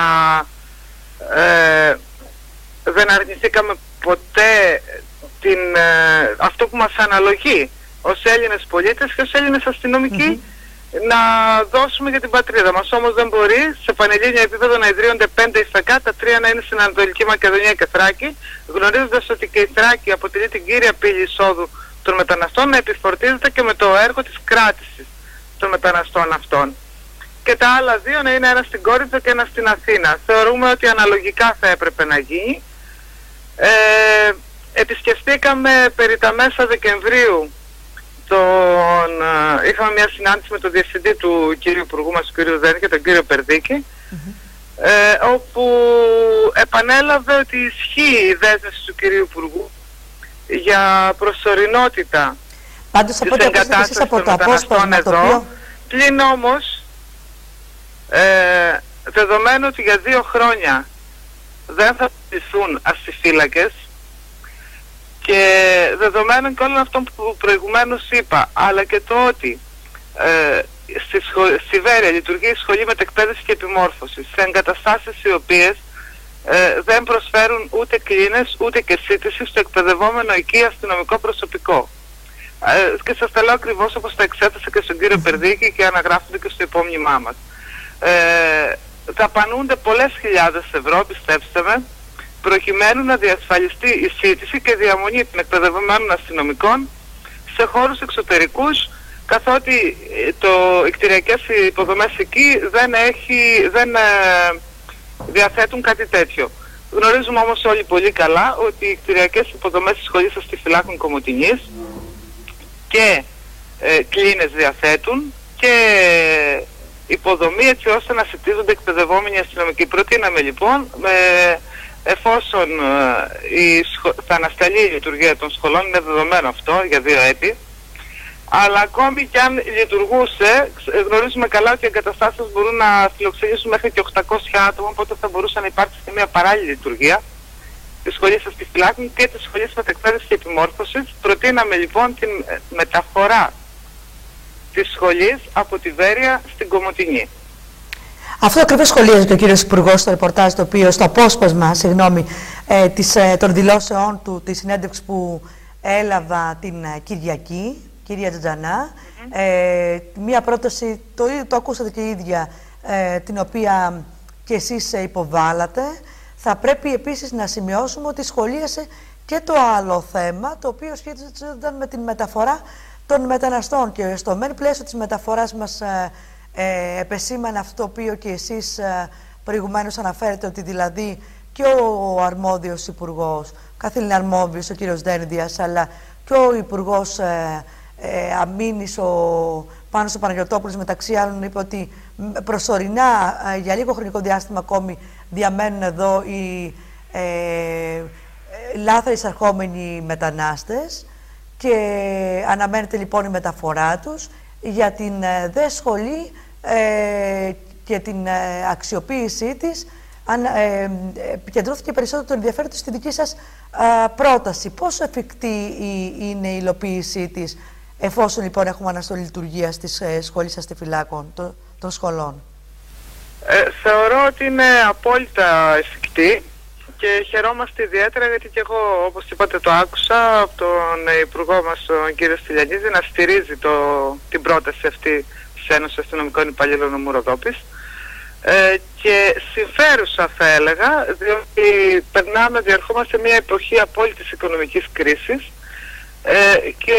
ε, δεν αρνηθήκαμε ποτέ την, ε, αυτό που μας αναλογεί ως Έλληνες πολίτες και ως Έλληνες αστυνομικοί mm-hmm. να δώσουμε για την πατρίδα μας. Όμως δεν μπορεί σε πανελλήνιο επίπεδο να ιδρύονται πέντε ΙΦΕΚΑ, τα τρία να είναι στην Ανατολική Μακεδονία και Θράκη, γνωρίζοντας ότι και η Θράκη αποτελεί την κύρια πύλη εισόδου των μεταναστών, να επιφορτίζεται και με το έργο της κράτησης των μεταναστών αυτών. Και τα άλλα δύο να είναι ένα στην Κόρινθο και ένα στην Αθήνα. Θεωρούμε ότι αναλογικά θα έπρεπε να γίνει. Ε, επισκεφτήκαμε περί τα μέσα Δεκεμβρίου τον, uh, είχαμε μια συνάντηση με τον διευθυντή του κύριου Υπουργού μας, του κύριου Δένη, και τον κύριο Περδίκη, mm-hmm. ε, όπου επανέλαβε ότι ισχύει η δέσμευση του κυρίου Υπουργού για προσωρινότητα Πάντως, της από εγκατάστασης των μεταναστών εδώ, οποίο... πλην όμως ε, δεδομένου ότι για δύο χρόνια δεν θα πληθούν αστιφύλακες και δεδομένων και όλων αυτών που προηγουμένως είπα, αλλά και το ότι ε, στη, σχο... στη Βέρεια λειτουργεί η Σχολή Μετεκπαίδευσης και Επιμόρφωσης σε εγκαταστάσεις οι οποίες ε, δεν προσφέρουν ούτε κλίνες ούτε και σύντηση στο εκπαιδευόμενο εκεί αστυνομικό προσωπικό. Ε, και σας τα λέω ακριβώς όπως τα εξέτασα και στον κύριο Περδίκη και αναγράφονται και στο υπόμνημά μας. Ε, δαπανούνται πολλές χιλιάδες ευρώ, πιστέψτε με, προκειμένου να διασφαλιστεί η σύντηση και διαμονή των εκπαιδευμένων αστυνομικών σε χώρους εξωτερικούς, καθότι το, οι κτηριακές υποδομές εκεί δεν, έχει, δεν ε, διαθέτουν κάτι τέτοιο. Γνωρίζουμε όμως όλοι πολύ καλά ότι οι κτηριακές υποδομές της Σχολής Αστιφυλάκων Κομοτηνής και ε, κλίνες διαθέτουν και υποδομή έτσι ώστε να συντίζονται εκπαιδευόμενοι αστυνομικοί. Προτείναμε λοιπόν με, εφόσον ε, η σχο... θα ανασταλεί η λειτουργία των σχολών, είναι δεδομένο αυτό για δύο έτη, αλλά ακόμη και αν λειτουργούσε, γνωρίζουμε καλά ότι οι εγκαταστάσεις μπορούν να φιλοξενήσουν μέχρι και οκτακόσια άτομα, οπότε θα μπορούσε να υπάρξει και μια παράλληλη λειτουργία της Σχολής Αστιφυλάκων και της Σχολής Μετεκπαίδευσης και Επιμόρφωσης. Προτείναμε λοιπόν την μεταφορά της σχολής από τη Βέρεια στην Κομοτηνή. Αυτό ακριβώς σχολίαζε και ο κύριος Υπουργός στο ρεπορτάζ, το οποίο, στο απόσπασμα, συγγνώμη, ε, της, ε, των δηλώσεών του, τη συνέντευξη που έλαβα την ε, Κυριακή, κυρία Τζατζανά. Mm-hmm. ε, μία πρόταση, το, το ακούσατε και η ίδια, ε, την οποία και εσείς ε, υποβάλατε. Θα πρέπει επίσης να σημειώσουμε ότι σχολίασε και το άλλο θέμα, το οποίο σχετιζόταν με την μεταφορά των μεταναστών. Και στο μεν πλαίσιο της μεταφοράς μας ε, ε, επεσήμανε αυτό το οποίο και εσείς ε, προηγουμένως αναφέρετε, ότι δηλαδή και ο αρμόδιος υπουργός, καθήλυνα αρμόδιος, ο κύριος Δένδιας, αλλά και ο υπουργός ε, ε, Αμήνης, ο Πάνος ο Παναγιωτόπουλος, μεταξύ άλλων, είπε ότι προσωρινά ε, για λίγο χρονικό διάστημα ακόμη διαμένουν εδώ οι ε, ε, λάθρα εισερχόμενοι μετανάστες και αναμένεται λοιπόν η μεταφορά τους. Για την ε, δε σχολή ε, και την ε, αξιοποίησή της αν, ε, επικεντρώθηκε περισσότερο το ενδιαφέρον του στη δική σας ε, πρόταση. Πόσο εφικτή η, είναι η υλοποίησή της, εφόσον λοιπόν έχουμε αναστολή λειτουργίας της ε, Σχολής Αστιφυλάκων, το, των σχολών? Ε, θεωρώ ότι είναι απόλυτα εφικτή και χαιρόμαστε ιδιαίτερα, γιατί και εγώ, όπως είπατε, το άκουσα από τον Υπουργό μας, τον κύριο Στυλιανίδη, να στηρίζει το, την πρόταση αυτή της Ένωσης Αστυνομικών Υπαλλήλων νομού Ροδόπης. Ε, και συμφέρουσα θα έλεγα, διότι περνάμε, διερχόμαστε μια εποχή απόλυτης οικονομικής κρίσης ε, και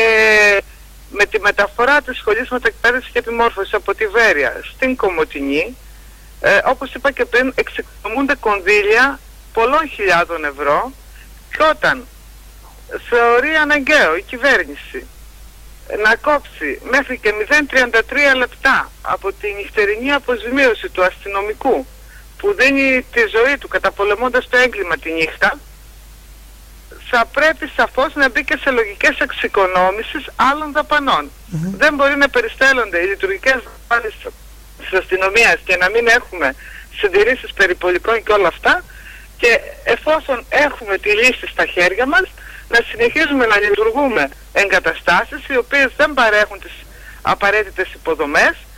με τη μεταφορά της Σχολής Μετεκπαίδευσης και Επιμόρφωσης από τη Βέρεια στην Κομοτηνή, ε, όπως είπα και πριν, εξοικονομούνται κονδύλια πολλών χιλιάδων ευρώ, και όταν θεωρεί αναγκαίο η κυβέρνηση να κόψει μέχρι και μηδέν κόμμα τριάντα τρία λεπτά από τη νυχτερινή αποζημίωση του αστυνομικού που δίνει τη ζωή του καταπολεμώντας το έγκλημα τη νύχτα, θα πρέπει σαφώς να μπει και σε λογικές εξοικονόμησης άλλων δαπανών. Mm-hmm. Δεν μπορεί να περιστέλλονται οι λειτουργικές δαπάνες της αστυνομίας και να μην έχουμε συντηρήσεις περιπολικών και όλα αυτά, και εφόσον έχουμε τη λύση στα χέρια μας, να συνεχίζουμε να λειτουργούμε εγκαταστάσεις οι οποίες δεν παρέχουν τις απαραίτητες υποδομές,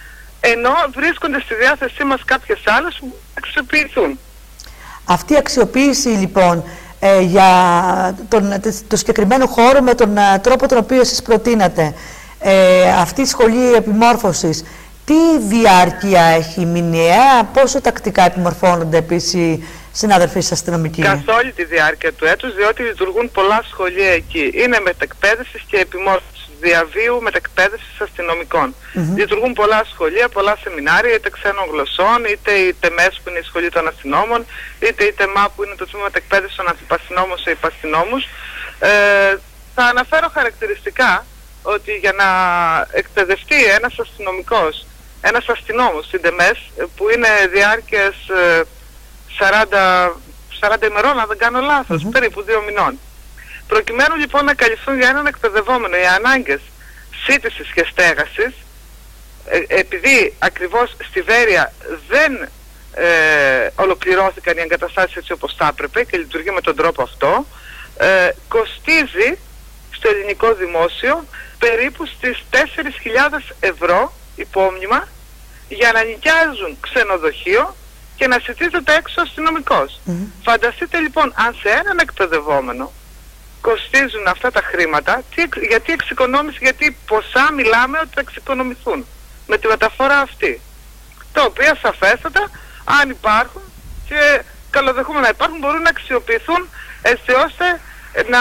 ενώ βρίσκονται στη διάθεσή μας κάποιες άλλες που αξιοποιηθούν. Αυτή η αξιοποίηση λοιπόν ε, για τον, το συγκεκριμένο χώρο με τον uh, τρόπο τον οποίο εσείς προτείνατε, ε, αυτή η σχολή επιμόρφωσης, τι διάρκεια έχει, μηνιαία, πόσο τακτικά επιμορφώνονται επίσης οι συνάδελφοι σας αστυνομικοί? Καθ' όλη τη διάρκεια του έτους, διότι λειτουργούν πολλά σχολεία εκεί. Είναι μετεκπαίδευσης και επιμόρφωσης διαβίου μετεκπαίδευσης αστυνομικών. Mm-hmm. Λειτουργούν πολλά σχολεία, πολλά σεμινάρια, είτε ξένων γλωσσών, είτε η ΤΕΜΕΣ που είναι η σχολή των αστυνόμων, είτε η ΤΕΜΑ που είναι το τμήμα μετεκπαίδευσης των αντιπαστυνόμων σε υπαστυνόμους. Ε, θα αναφέρω χαρακτηριστικά ότι για να εκπαιδευτεί ένας αστυνομικός, ένας αστυνόμος στην ΤΕΜΕΣ, που είναι διάρκειας ε, σαράντα, σαράντα ημερών, αν δεν κάνω λάθος, mm-hmm. περίπου δύο μηνών. Προκειμένου λοιπόν να καλυφθούν για έναν εκπαιδευόμενο οι ανάγκες σύντησης και στέγασης, ε, επειδή ακριβώς στη Βέρεια δεν ε, ολοκληρώθηκαν οι εγκαταστάσεις έτσι όπως θα έπρεπε και λειτουργεί με τον τρόπο αυτό, ε, κοστίζει στο ελληνικό δημόσιο περίπου στις τέσσερις χιλιάδες ευρώ υπόμνημα για να νοικιάζουν ξενοδοχείο και να συντίζεται έξω αστυνομικός. Mm-hmm. Φανταστείτε λοιπόν αν σε έναν εκπαιδευόμενο κοστίζουν αυτά τα χρήματα, τι, γιατί εξοικονόμηση, γιατί ποσά μιλάμε ότι θα εξοικονομηθούν με τη μεταφορά αυτή, τα οποία σαφέστατα αν υπάρχουν και καλοδεχούμε να υπάρχουν μπορούν να αξιοποιηθούν έτσι ώστε να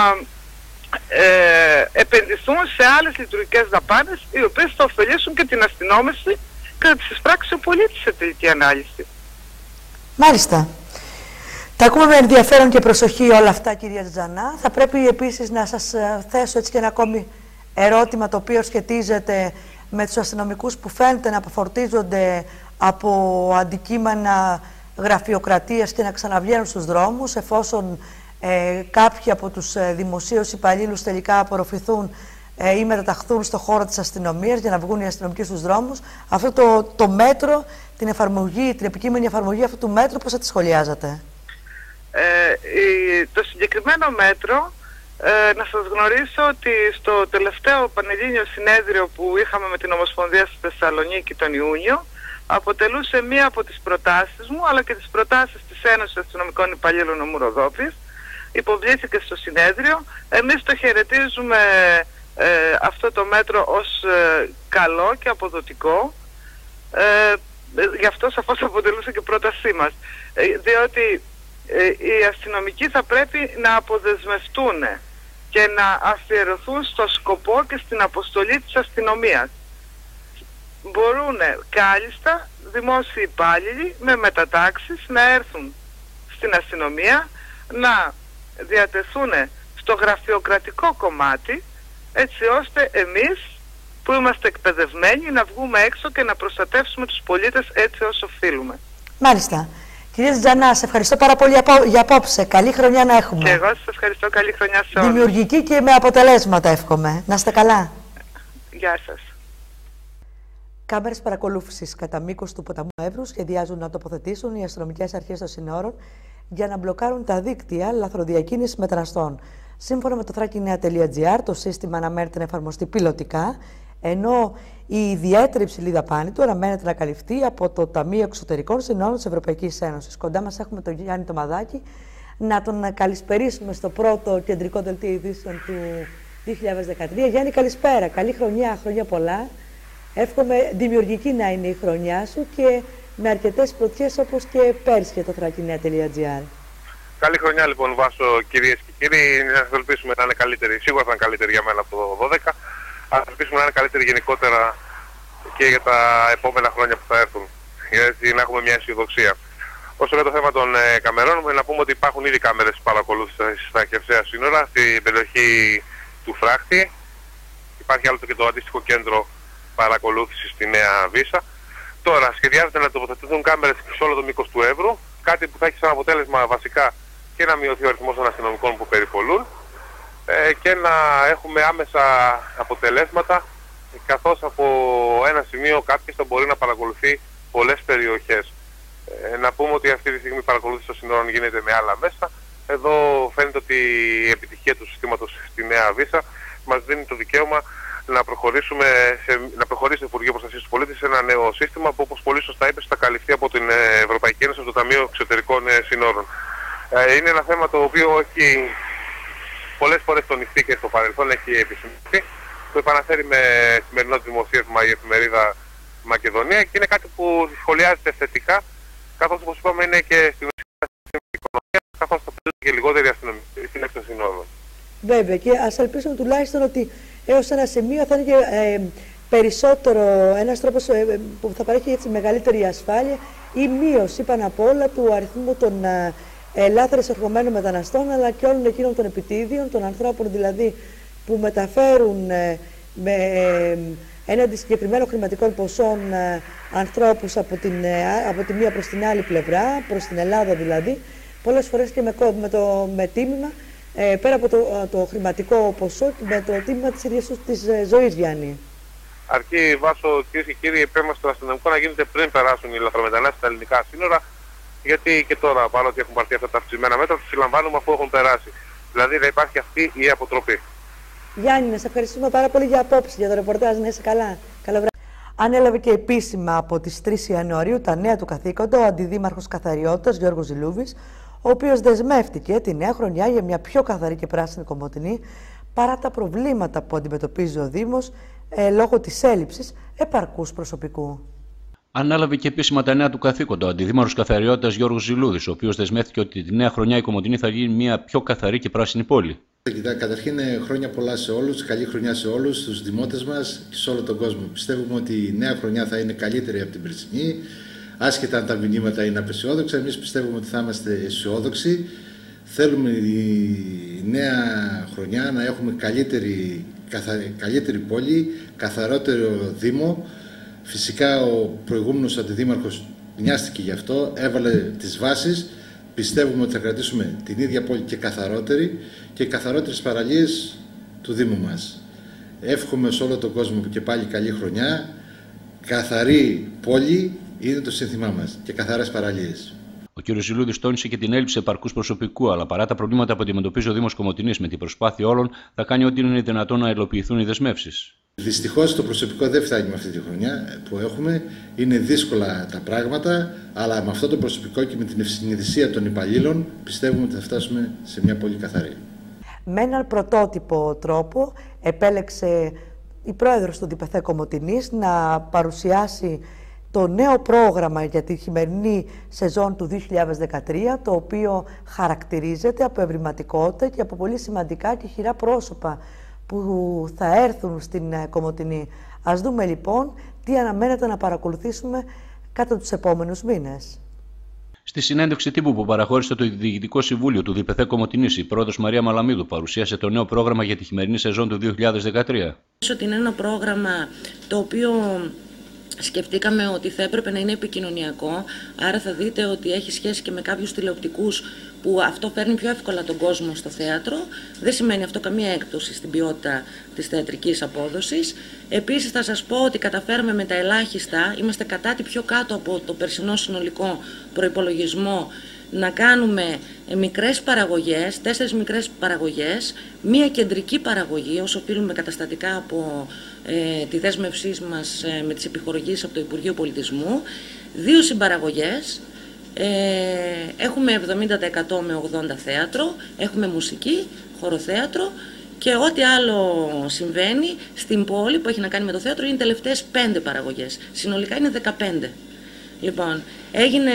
ε, επενδυθούν σε άλλες λειτουργικές δαπάνες οι οποίες θα ωφελήσουν και την αστυνόμευση κατά τις πράξεις ο πολίτης σε τελική ανάλυση. Μάλιστα. Τα ακούμε με ενδιαφέρον και προσοχή όλα αυτά, κυρία Τζανά. Θα πρέπει επίσης να σας θέσω έτσι και ένα ακόμη ερώτημα το οποίο σχετίζεται με τους αστυνομικούς που φαίνεται να αποφορτίζονται από αντικείμενα γραφειοκρατίας και να ξαναβγαίνουν στους δρόμους, εφόσον ε, κάποιοι από τους ε, δημοσίους υπαλλήλους τελικά απορροφηθούν ε, ή μεταταχθούν στο χώρο της αστυνομίας για να βγουν οι αστυνομικοί στους δρόμους. Αυτό το, το μέτρο, την εφαρμογή, την επικείμενη εφαρμογή αυτού του μέτρου, πώς θα τη σχολιάζατε? Ε, η, το συγκεκριμένο μέτρο, ε, να σας γνωρίσω ότι στο τελευταίο πανελλήνιο συνέδριο που είχαμε με την Ομοσπονδία στη Θεσσαλονίκη τον Ιούνιο, αποτελούσε μία από τις προτάσεις μου, αλλά και τις προτάσεις της Ένωσης Αστυνομικών Υπαλλήλων Νομού Ροδόπης. Υποβλήθηκε στο συνέδριο. Εμείς το χαιρετίζουμε ε, αυτό το μέτρο ως ε, καλό και αποδοτικό. Ε, γι' αυτό σαφώς αποτελούσε και πρότασή μας. Ε, διότι ε, οι αστυνομικοί θα πρέπει να αποδεσμευτούν και να αφιερωθούν στο σκοπό και στην αποστολή της αστυνομίας. Μπορούν κάλλιστα δημόσιοι υπάλληλοι με μετατάξεις να έρθουν στην αστυνομία, να διατεθούν στο γραφειοκρατικό κομμάτι, έτσι ώστε εμείς που είμαστε εκπαιδευμένοι να βγούμε έξω και να προστατεύσουμε τους πολίτες έτσι όσο οφείλουμε. Μάλιστα. Κυρία Τζανά, σε ευχαριστώ πάρα πολύ για απόψε. Καλή χρονιά να έχουμε. Και εγώ σας ευχαριστώ. Καλή χρονιά σε όλους. Δημιουργική και με αποτελέσματα εύχομαι. Να είστε καλά. Γεια σας. Κάμερες παρακολούθησης κατά μήκος του ποταμού Εύρου σχεδιάζουν να τοποθετήσουν οι αστυνομικές αρχές των συνόρων για να μπλοκάρουν τα δίκτυα λαθροδιακίνησης μεταναστών. Σύμφωνα με το θράκινέα τελεία τζι άρ, το σύστημα αναμένεται να εφαρμοστεί πιλωτικά, ενώ η ιδιαίτερη υψηλή δαπάνη του αναμένεται να καλυφθεί από το Ταμείο Εξωτερικών Συνόρων της Ευρωπαϊκής Ένωσης. Κοντά μας έχουμε τον Γιάννη Τομαδάκη, να τον καλησπερίσουμε στο πρώτο κεντρικό δελτίο ειδήσεων του δύο χιλιάδες δεκατρία. Γιάννη, καλησπέρα. Καλή χρονιά, χρόνια πολλά. Εύχομαι δημιουργική να είναι η χρονιά σου και με αρκετές πρωτιές όπως και πέρσι για το θράκινέα τελεία τζι άρ. Καλή χρονιά λοιπόν Βάσο, κυρίες και κύριοι. Να ελπίσουμε να είναι καλύτερη, σίγουρα θα είναι καλύτερη για μένα από το δώδεκα. Αλλά ελπίσουμε να είναι καλύτερη γενικότερα και για τα επόμενα χρόνια που θα έρθουν. Γιατί να έχουμε μια αισιοδοξία. Όσο για το θέμα των ε, καμερών, να πούμε ότι υπάρχουν ήδη κάμερες παρακολούθησης στα χερσαία σύνορα, στην περιοχή του Φράχτη. Υπάρχει άλλο και το αντίστοιχο κέντρο παρακολούθηση στη Νέα Βύσα. Τώρα σχεδιάζεται να τοποθετηθούν κάμερες σε όλο το μήκος του Εύρου, κάτι που θα έχει σαν αποτέλεσμα βασικά και να μειωθεί ο αριθμός των αστυνομικών που περιπολούν ε, και να έχουμε άμεσα αποτελέσματα, καθώς από ένα σημείο κάποιος θα μπορεί να παρακολουθεί πολλές περιοχές. Ε, να πούμε ότι αυτή τη στιγμή η παρακολούθηση των συνόρων γίνεται με άλλα μέσα. Εδώ φαίνεται ότι η επιτυχία του συστήματος στη Νέα Βύσα μας δίνει το δικαίωμα να, προχωρήσουμε σε, να προχωρήσει το Υπουργείο Προστασίας του Πολίτη σε ένα νέο σύστημα που, όπως πολύ σωστά είπες, θα καλυφθεί από την Ευρωπαϊκή Ένωση, από το Ταμείο Εξωτερικών Συνόρων. Ε, είναι ένα θέμα το οποίο έχει πολλές φορές τονιστεί και στο παρελθόν έχει επισημανθεί. Το επαναφέρει με σημερινό δημοσίευμα η εφημερίδα Μακεδονία και είναι κάτι που σχολιάζεται θετικά, καθώς, όπως είπαμε, είναι και στην οικονομία, καθώς θα παίζει και λιγότερη αστυνομική στην έξω συνόρων. Βέβαια, και ας ελπίσουμε τουλάχιστον ότι έως ένα σημείο θα είναι και ε, περισσότερο ένας τρόπος ε, που θα παρέχει έτσι μεγαλύτερη ασφάλεια ή μείωση πάνω απ' όλα του αριθμού των ε, ελεύθερα εισερχομένων μεταναστών, αλλά και όλων εκείνων των επιτίδιων, των ανθρώπων δηλαδή που μεταφέρουν ε, με ε, έναντι συγκεκριμένων χρηματικών ποσών ε, ανθρώπους από, την, ε, από τη μία προς την άλλη πλευρά, προς την Ελλάδα δηλαδή, πολλές φορές και με, με, το, με τίμημα, ε, πέρα από το, το χρηματικό ποσό και με το τίμημα της ίδιας της ε, ζωής, Γιάννη. Αρκεί, Βάσο, κυρίες και κύριοι, η επέμβαση του αστυνομικού να γίνεται πριν περάσουν οι λαθρομετανάστες στα ελληνικά σύνορα, γιατί και τώρα, παρότι έχουν πάρθει αυτά τα αυξημένα μέτρα, τους συλλαμβάνουμε αφού έχουν περάσει. Δηλαδή δεν υπάρχει αυτή η αποτροπή. Γιάννη, να σε ευχαριστούμε πάρα πολύ για απόψη, για το ρεπορτάζ. Να είσαι καλά. Καλό βράδυ. Ανέλαβε και επίσημα από τις τρεις Ιανουαρίου τα νέα του καθήκοντα ο Αντιδήμαρχος Καθαριότητας Γιώργος Ζηλούβης, ο οποίος δεσμεύτηκε τη νέα χρονιά για μια πιο καθαρή και πράσινη Κομοτηνή, παρά τα προβλήματα που αντιμετωπίζει ο Δήμος ε, λόγω της έλλειψης επαρκούς προσωπικού. Ανάλαβε και επίσημα τα νέα του καθήκοντα ο Αντιδήμαρχος Καθαριότητας Γιώργος Ζηλούδης, ο οποίος δεσμεύτηκε ότι τη νέα χρονιά η Κομοτηνή θα γίνει μια πιο καθαρή και πράσινη πόλη. Καταρχήν, χρόνια πολλά σε όλους, καλή χρονιά σε όλους, στους δημότες μας και σε όλο τον κόσμο. Πιστεύουμε ότι η νέα χρονιά θα είναι καλύτερη από την περσινή, άσχετα αν τα μηνύματα είναι απεσιόδοξα. Εμείς πιστεύουμε ότι θα είμαστε αισιόδοξοι. Θέλουμε η νέα χρονιά να έχουμε καλύτερη, καθα... καλύτερη πόλη, καθαρότερο Δήμο. Φυσικά ο προηγούμενος αντιδήμαρχος νοιάστηκε γι' αυτό, έβαλε τις βάσεις. Πιστεύουμε ότι θα κρατήσουμε την ίδια πόλη και καθαρότερη και καθαρότερες παραλίες του Δήμου μας. Εύχομαι σε όλο τον κόσμο και πάλι καλή χρονιά. Καθαρή πόλη είναι το σύνθημά μας και καθαρές παραλίες. Ο κ. Ζηλούδης τόνισε και την έλλειψη επαρκούς προσωπικού, αλλά παρά τα προβλήματα που αντιμετωπίζει ο Δήμος Κομοτηνής, με την προσπάθεια όλων θα κάνει ό,τι είναι δυνατόν να υλοποιηθούν οι δεσμεύσεις. Δυστυχώς το προσωπικό δεν φτάνει με αυτή τη χρονιά που έχουμε. Είναι δύσκολα τα πράγματα, αλλά με αυτό το προσωπικό και με την ευσυνειδησία των υπαλλήλων πιστεύουμε ότι θα φτάσουμε σε μια πολύ καθαρή. Με έναν πρωτότυπο τρόπο επέλεξε η πρόεδρος του ΔΠΘ Κομοτηνής να παρουσιάσει το νέο πρόγραμμα για τη χειμερινή σεζόν του δύο χιλιάδες δεκατρία, το οποίο χαρακτηρίζεται από ευρηματικότητα και από πολύ σημαντικά και χειρά πρόσωπα που θα έρθουν στην Κομοτηνή. Ας δούμε λοιπόν τι αναμένεται να παρακολουθήσουμε κατά τους επόμενους μήνες. Στη συνέντευξη τύπου που παραχώρησε το Διοικητικό Συμβούλιο του ΔΠΘ Κομοτηνής, η πρόεδρος Μαρία Μαλαμίδου παρουσίασε το νέο πρόγραμμα για τη χειμερινή σεζόν του δύο χιλιάδες δεκατρία. Ότι είναι ένα πρόγραμμα το οποίο σκεφτήκαμε ότι θα έπρεπε να είναι επικοινωνιακό, άρα θα δείτε ότι έχει σχέση και με κάποιους τηλεοπτικούς που αυτό φέρνει πιο εύκολα τον κόσμο στο θέατρο. Δεν σημαίνει αυτό καμία έκπτωση στην ποιότητα της θεατρικής απόδοσης. Επίσης θα σας πω ότι καταφέραμε με τα ελάχιστα, είμαστε κατά τη πιο κάτω από το περσινό συνολικό προϋπολογισμό, να κάνουμε μικρές παραγωγές, τέσσερις μικρές παραγωγές, μία κεντρική παραγωγή, όσο οφείλουμε καταστατικά από ε, τη δέσμευσή μας ε, με τις επιχορηγήσεις από το Υπουργείο Πολιτισμού, δύο συμπαραγωγές, ε, έχουμε εβδομήντα τοις εκατό με ογδόντα θέατρο, έχουμε μουσική, χοροθέατρο και ό,τι άλλο συμβαίνει στην πόλη που έχει να κάνει με το θέατρο είναι οι τελευταίες πέντε παραγωγές, συνολικά είναι δεκαπέντε. Λοιπόν, έγινε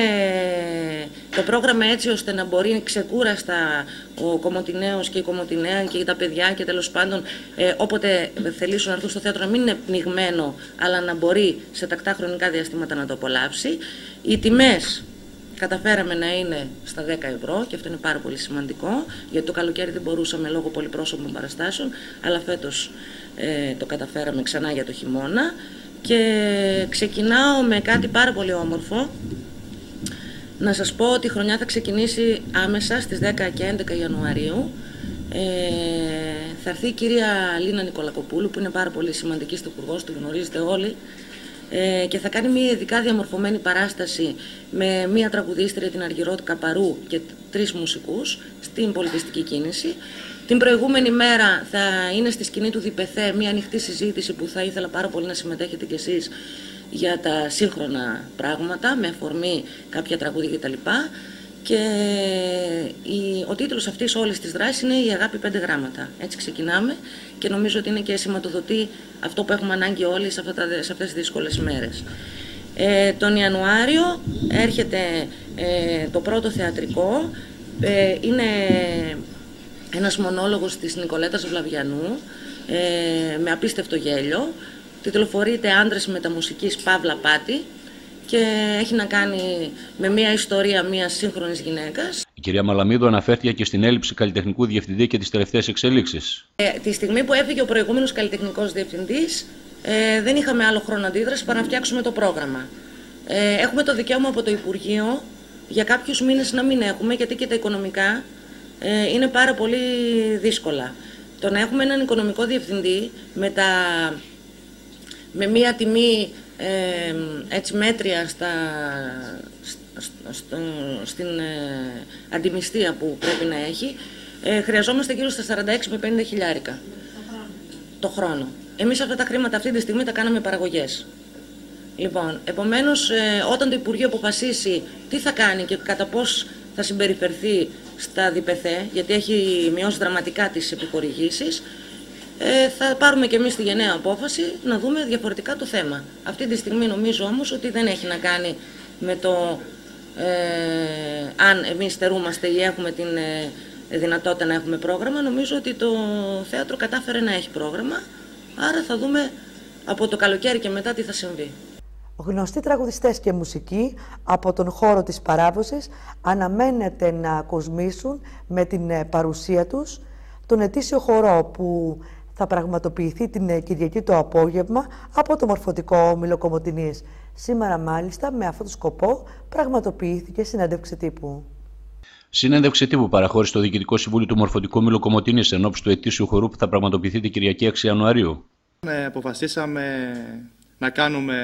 το πρόγραμμα έτσι ώστε να μπορεί ξεκούραστα ο Κομοτηναίος και η Κομοτηναία και τα παιδιά και τέλος πάντων ε, όποτε θελήσουν να έρθουν στο θέατρο να μην είναι πνιγμένο, αλλά να μπορεί σε τακτά χρονικά διαστήματα να το απολαύσει. Οι τιμές καταφέραμε να είναι στα δέκα ευρώ και αυτό είναι πάρα πολύ σημαντικό, γιατί το καλοκαίρι δεν μπορούσαμε λόγω πολυπρόσωπων παραστάσεων, αλλά φέτος ε, το καταφέραμε ξανά για το χειμώνα. Και ξεκινάω με κάτι πάρα πολύ όμορφο. Να σας πω ότι η χρονιά θα ξεκινήσει άμεσα στις δέκα και έντεκα Ιανουαρίου. Ε, θα έρθει η κυρία Λίνα Νικολακοπούλου, που είναι πάρα πολύ σημαντική στιχουργός, τη γνωρίζετε όλοι, ε, και θα κάνει μια ειδικά διαμορφωμένη παράσταση με μια τραγουδίστρια, την Αργυρό Καπαρού, και τρεις μουσικούς στην πολιτιστική κίνηση. Την προηγούμενη μέρα θα είναι στη σκηνή του ΔΙΠΕΘΕ μια ανοιχτή συζήτηση που θα ήθελα πάρα πολύ να συμμετέχετε κι εσείς για τα σύγχρονα πράγματα, με αφορμή κάποια τραγούδια κτλ. Και η, ο τίτλος αυτής όλης της δράσης είναι «Η αγάπη πέντε γράμματα». Έτσι ξεκινάμε και νομίζω ότι είναι και σηματοδοτεί αυτό που έχουμε ανάγκη όλοι σε, αυτά τα, σε αυτές τις δύσκολες μέρες. Ε, τον Ιανουάριο έρχεται ε, το πρώτο θεατρικό, ε, είναι ένας μονόλογος της Νικολέτας Βλαβιανού ε, με απίστευτο γέλιο. Τιτλοφορείται «Άντρες μεταμουσικής Παύλα Πάτη» και έχει να κάνει με μια ιστορία μιας σύγχρονης γυναίκας. Η κυρία Μαλαμίδου αναφέρθηκε και στην έλλειψη καλλιτεχνικού διευθυντή και τις τελευταίες εξελίξεις. Ε, τη στιγμή που έφυγε ο προηγούμενος καλλιτεχνικός διευθυντής, ε, δεν είχαμε άλλο χρόνο αντίδραση παρά να φτιάξουμε το πρόγραμμα. Ε, έχουμε το δικαίωμα από το Υπουργείο για κάποιους μήνες να μην έχουμε, γιατί και τα οικονομικά ε, είναι πάρα πολύ δύσκολα. Το να έχουμε έναν οικονομικό διευθυντή με, τα, με μία τιμή ε, έτσι μέτρια στα, στο, στο, στην ε, αντιμιστία που πρέπει να έχει, ε, χρειαζόμαστε γύρω στα σαράντα έξι με πενήντα χιλιάρικα το χρόνο. Εμείς αυτά τα χρήματα αυτή τη στιγμή τα κάναμε παραγωγές. Λοιπόν, επομένως, ε, όταν το Υπουργείο αποφασίσει τι θα κάνει και κατά πώς θα συμπεριφερθεί στα ΔΙΠΕΘΕ, γιατί έχει μειώσει δραματικά τις επιχορηγήσεις, ε, θα πάρουμε και εμείς τη γενναία απόφαση να δούμε διαφορετικά το θέμα. Αυτή τη στιγμή νομίζω όμως ότι δεν έχει να κάνει με το ε, αν εμείς στερούμαστε ή έχουμε την ε, δυνατότητα να έχουμε πρόγραμμα. Νομίζω ότι το θέατρο κατάφερε να έχει πρόγραμμα, άρα θα δούμε από το καλοκαίρι και μετά τι θα συμβεί. Γνωστοί τραγουδιστές και μουσικοί από τον χώρο της παράδοσης αναμένεται να κοσμήσουν με την παρουσία τους τον ετήσιο χορό που θα πραγματοποιηθεί την Κυριακή το απόγευμα από το Μορφωτικό Όμιλο Κομοτηνής. Σήμερα μάλιστα με αυτόν τον σκοπό πραγματοποιήθηκε συνέντευξη τύπου. Συνέντευξη τύπου παραχώρησε το Διοικητικό Συμβούλιο του Μορφωτικού Όμιλου Κομοτηνής ενόψει του ετήσιου χορού που θα πραγματοποιηθεί την Κυριακή έξι Ιανουαρίου. Ε, αποφασίσαμε να κάνουμε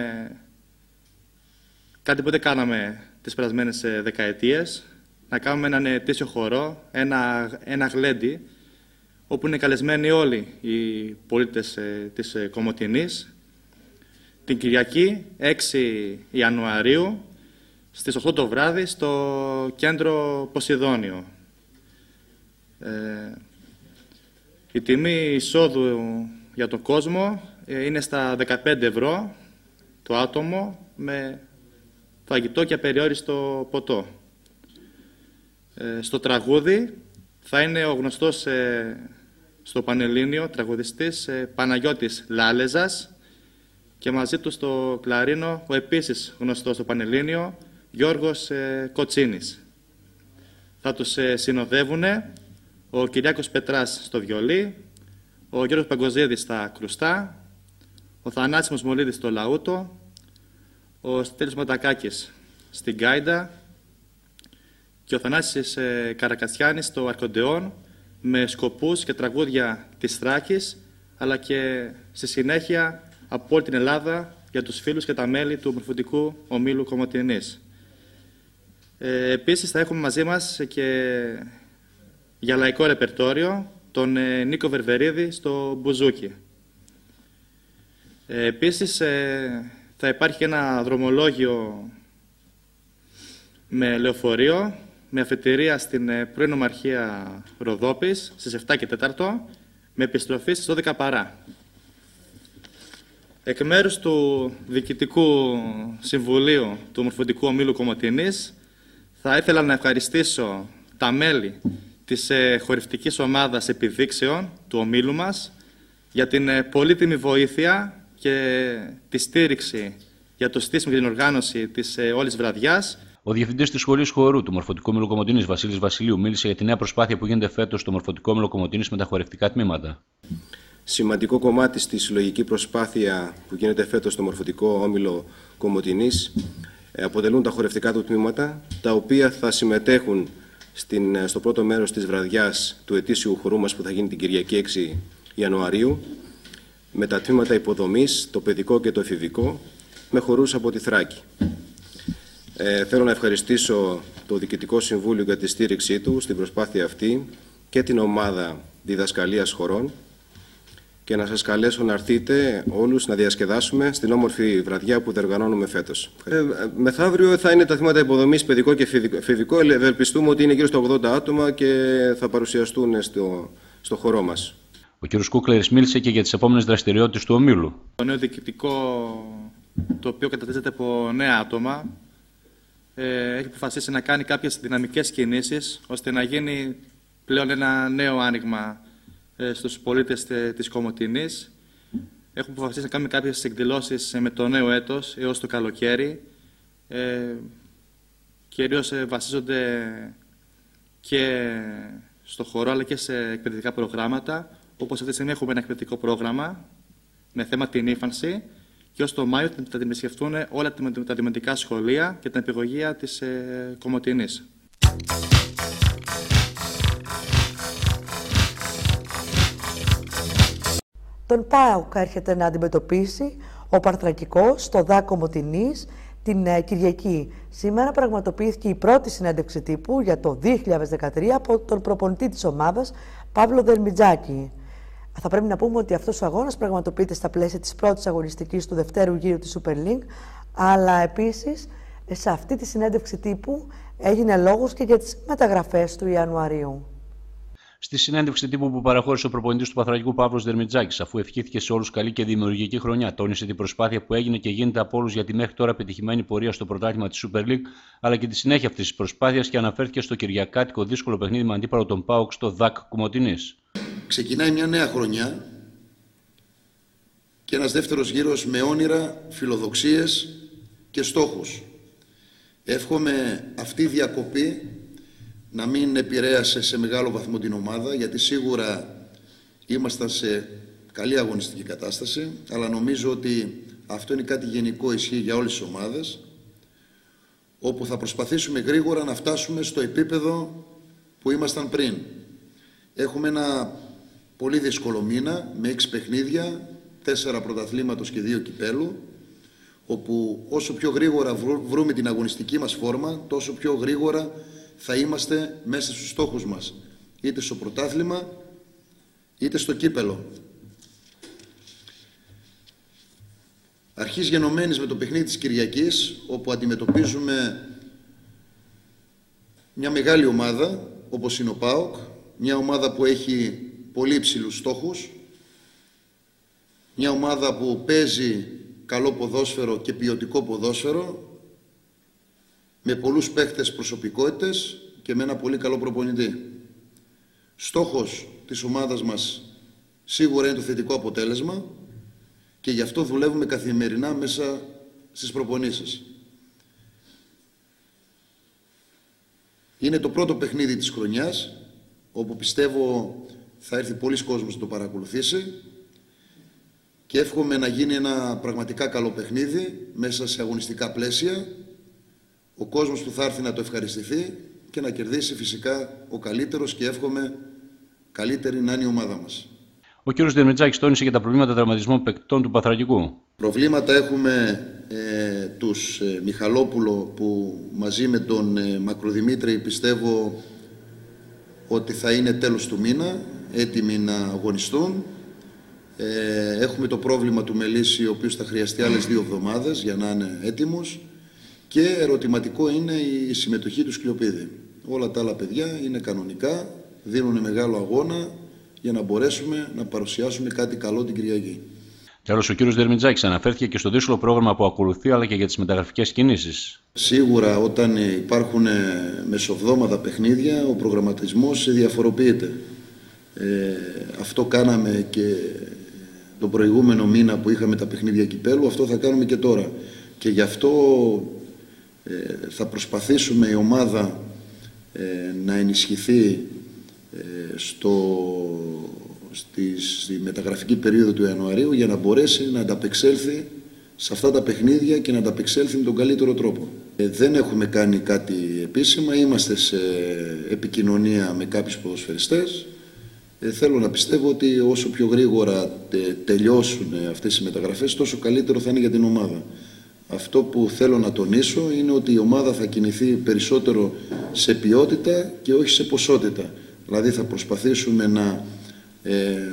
κάτι που δεν κάναμε τις περασμένες δεκαετίες, να κάνουμε έναν ετήσιο χορό, ένα, ένα γλέντι, όπου είναι καλεσμένοι όλοι οι πολίτες ε, της ε, Κομοτηνής, την Κυριακή έξι Ιανουαρίου, στις οκτώ το βράδυ, στο κέντρο Ποσειδόνιο. Ε, η τιμή εισόδου για τον κόσμο ε, είναι στα δεκαπέντε ευρώ το άτομο, με φαγητό και απεριόριστο ποτό. Ε, στο τραγούδι θα είναι ο γνωστός ε, στο Πανελλήνιο τραγουδιστής ε, Παναγιώτης Λάλεζας και μαζί του στο κλαρίνο ο επίσης γνωστός στο Πανελλήνιο Γιώργος ε, Κοτσίνης. Θα τους ε, συνοδεύουν ο Κυριάκος Πετράς στο βιολί, ο Γιώργος Παγκοζίδης στα κρουστά, ο Θανάσης Μοσμολίδης στο λαούτο, ο Στέλιος Ματακάκης στην γκάιντα και ο Θανάσης ε, Καρακασιάνης στο αρκοντεόν, με σκοπούς και τραγούδια της Θράκης, αλλά και στη συνέχεια από όλη την Ελλάδα για τους φίλους και τα μέλη του Μορφωτικού Ομίλου Κομοτηνής. Ε, επίσης θα έχουμε μαζί μας και για λαϊκό ρεπερτόριο τον ε, Νίκο Βερβερίδη στο μπουζούκι. Ε, επίσης ε, θα υπάρχει και ένα δρομολόγιο με λεωφορείο, με αφετηρία στην πρώην Ομαρχία Ροδόπης στις επτά και τέσσερα, με επιστροφή στις δώδεκα παρά. Εκ μέρους του Διοικητικού Συμβουλίου του Μορφωτικού Ομίλου Κομοτηνής θα ήθελα να ευχαριστήσω τα μέλη της χορευτικής ομάδας επιδείξεων του ομίλου μας για την πολύτιμη βοήθεια και τη στήριξη για το στήσιμο και την οργάνωση της όλης βραδιάς. Ο Διευθυντής του Σχολείου Χορού του Μορφωτικού Όμιλου Κομοτηνής, Βασίλης Βασιλείου, μίλησε για τη νέα προσπάθεια που γίνεται φέτος στο Μορφωτικό Όμιλο Κομοτηνής με τα χορευτικά τμήματα. Σημαντικό κομμάτι στη συλλογική προσπάθεια που γίνεται φέτος στο Μορφωτικό Όμιλο Κομοτηνής αποτελούν τα χορευτικά του τμήματα, τα οποία θα συμμετέχουν στην, στο πρώτο μέρος της βραδιάς του ετήσιου χορού μας που θα γίνει την Κυριακή έξι Ιανουαρίου, με τα τμήματα υποδομής, το παιδικό και το εφηβικό, με χορούς από τη Θράκη. Ε, θέλω να ευχαριστήσω το Διοικητικό Συμβούλιο για τη στήριξή του στην προσπάθεια αυτή και την ομάδα διδασκαλίας χορών και να σας καλέσω να έρθετε όλους να διασκεδάσουμε στην όμορφη βραδιά που διοργανώνουμε φέτος. Ε, μεθαύριο θα είναι τα θύματα υποδομής παιδικό και φοιτητικό. Ευελπιστούμε ότι είναι γύρω στα ογδόντα άτομα και θα παρουσιαστούν στο, στο χορό μας. Ο κ. Κούκλερης μίλησε και για τις επόμενες δραστηριότητες του ομίλου. Το νέο διοικητικό, το οποίο καταρτίζεται από νέα άτομα, ε, έχει αποφασίσει να κάνει κάποιες δυναμικές κινήσεις ώστε να γίνει πλέον ένα νέο άνοιγμα ε, στους πολίτες της Κομοτηνής. Έχουμε αποφασίσει να κάνουμε κάποιες εκδηλώσεις με το νέο έτος έως το καλοκαίρι. Ε, κυρίως ε, βασίζονται και στο χορό αλλά και σε εκπαιδευτικά προγράμματα. Όπως αυτή τη στιγμή έχουμε ένα εκπαιδευτικό πρόγραμμα με θέμα την ύφανση και ως το Μάιο θα δημιουργηθούν όλα τα δημοτικά σχολεία και την επιγωγία της ε, Κομοτηνής. Τον ΠΑΟΚ έρχεται να αντιμετωπίσει ο Παρθρακικός στο ΔΑ Κομοτηνής την ε, Κυριακή. Σήμερα πραγματοποιήθηκε η πρώτη συνέντευξη τύπου για το δύο χιλιάδες δεκατρία από τον προπονητή της ομάδας, Παύλο Δερμιτζάκη. Θα πρέπει να πούμε ότι αυτός ο αγώνας πραγματοποιείται στα πλαίσια της πρώτης αγωνιστικής του δευτέρου γύρου της Super League, αλλά επίσης σε αυτή τη συνέντευξη τύπου έγινε λόγος και για τις μεταγραφές του Ιανουαρίου. Στη συνέντευξη τύπου που παραχώρησε ο προπονητής του Παθρακικού Παύλος Δερμιτζάκης, αφού ευχήθηκε σε όλους καλή και δημιουργική χρονιά, τόνισε την προσπάθεια που έγινε και γίνεται από όλους για τη μέχρι τώρα πετυχημένη πορεία στο πρωτάθλημα της Super League, αλλά και τη συνέχεια αυτής της προσπάθειας και αναφέρθηκε στο κυριακάτικο δύσκολο παιχνίδι με αντίπαλο τον ΠΑΟΚ στο ΔΑΚ Κομοτηνής. Ξεκινάει μια νέα χρονιά και ένας δεύτερος γύρος με όνειρα, φιλοδοξίες και στόχους. Εύχομαι αυτή η διακοπή να μην επηρέασε σε μεγάλο βαθμό την ομάδα, γιατί σίγουρα ήμασταν σε καλή αγωνιστική κατάσταση, αλλά νομίζω ότι αυτό είναι κάτι γενικό, ισχύει για όλες τις ομάδες, όπου θα προσπαθήσουμε γρήγορα να φτάσουμε στο επίπεδο που ήμασταν πριν. Έχουμε ένα πολύ δύσκολο μήνα με έξι παιχνίδια, τέσσερα πρωταθλήματος και δύο κυπέλου, όπου όσο πιο γρήγορα βρούμε την αγωνιστική μας φόρμα, τόσο πιο γρήγορα θα είμαστε μέσα στους στόχους μας, είτε στο πρωτάθλημα, είτε στο κύπελο. Αρχής γενομένης με το παιχνίδι της Κυριακής, όπου αντιμετωπίζουμε μια μεγάλη ομάδα, όπως είναι ο ΠΑΟΚ, μια ομάδα που έχει πολύ υψηλούς στόχους, μια ομάδα που παίζει καλό ποδόσφαιρο και ποιοτικό ποδόσφαιρο, με πολλούς παίχτες προσωπικότητες και με ένα πολύ καλό προπονητή. Στόχος της ομάδας μας σίγουρα είναι το θετικό αποτέλεσμα και γι' αυτό δουλεύουμε καθημερινά μέσα στις προπονήσεις. Είναι το πρώτο παιχνίδι της χρονιάς, όπου πιστεύω θα έρθει πολλοί κόσμος να το παρακολουθήσει και εύχομαι να γίνει ένα πραγματικά καλό παιχνίδι μέσα σε αγωνιστικά πλαίσια, ο κόσμος που θα έρθει να το ευχαριστηθεί και να κερδίσει φυσικά ο καλύτερος και εύχομαι καλύτερη να είναι η ομάδα μας. Ο κ. Δερμιτζάκης τόνισε για τα προβλήματα τραυματισμών παικτών του Παθρακικού. Προβλήματα έχουμε ε, τους ε, Μιχαλόπουλο, που μαζί με τον ε, Μακροδημήτρη πιστεύω ότι θα είναι τέλος του μήνα έτοιμοι να αγωνιστούν. Ε, έχουμε το πρόβλημα του Μελίσση, ο οποίος θα χρειαστεί άλλες δύο εβδομάδες για να είναι έτοιμος. Και ερωτηματικό είναι η συμμετοχή του Σκλιοπίδη. Όλα τα άλλα παιδιά είναι κανονικά, δίνουν μεγάλο αγώνα για να μπορέσουμε να παρουσιάσουμε κάτι καλό την Κυριακή. Τέλος, ο κ. Δερμιτζάκης αναφέρθηκε και στο δύσκολο πρόγραμμα που ακολουθεί, αλλά και για τις μεταγραφικές κινήσεις. Σίγουρα όταν υπάρχουν μεσοβδόμαδα παιχνίδια, ο προγραμματισμός διαφοροποιείται. Ε, αυτό κάναμε και τον προηγούμενο μήνα που είχαμε τα παιχνίδια κυπέλου, αυτό θα κάνουμε και τώρα. Και γι' αυτό ε, θα προσπαθήσουμε η ομάδα ε, να ενισχυθεί ε, στο, στη, στη μεταγραφική περίοδο του Ιανουαρίου για να μπορέσει να ανταπεξέλθει σε αυτά τα παιχνίδια και να ανταπεξέλθει με τον καλύτερο τρόπο. Ε, δεν έχουμε κάνει κάτι επίσημα, είμαστε σε επικοινωνία με κάποιους ποδοσφαιριστές. Ε, θέλω να πιστεύω ότι όσο πιο γρήγορα τε, τελειώσουν αυτές οι μεταγραφές, τόσο καλύτερο θα είναι για την ομάδα. Αυτό που θέλω να τονίσω είναι ότι η ομάδα θα κινηθεί περισσότερο σε ποιότητα και όχι σε ποσότητα. Δηλαδή θα προσπαθήσουμε να ε,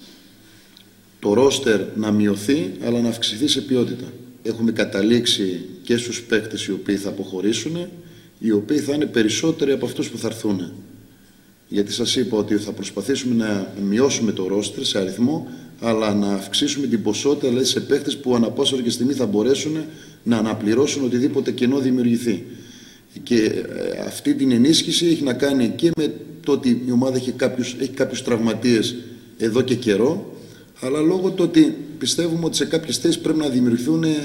το ρόστερ να μειωθεί, αλλά να αυξηθεί σε ποιότητα. Έχουμε καταλήξει και στους παίκτες οι οποίοι θα αποχωρήσουν, οι οποίοι θα είναι περισσότεροι από αυτούς που θα έρθουν. Γιατί σας είπα ότι θα προσπαθήσουμε να μειώσουμε το ρόστερ σε αριθμό, αλλά να αυξήσουμε την ποσότητα, δηλαδή σε παίκτες που ανά πάσα ώρα και στιγμή θα μπορέσουν να αναπληρώσουν οτιδήποτε κενό δημιουργηθεί. Και ε, αυτή την ενίσχυση έχει να κάνει και με το ότι η ομάδα έχει κάποιους, έχει κάποιους τραυματίες εδώ και καιρό, αλλά λόγω του ότι πιστεύουμε ότι σε κάποιες θέσεις πρέπει να δημιουργηθούν ε,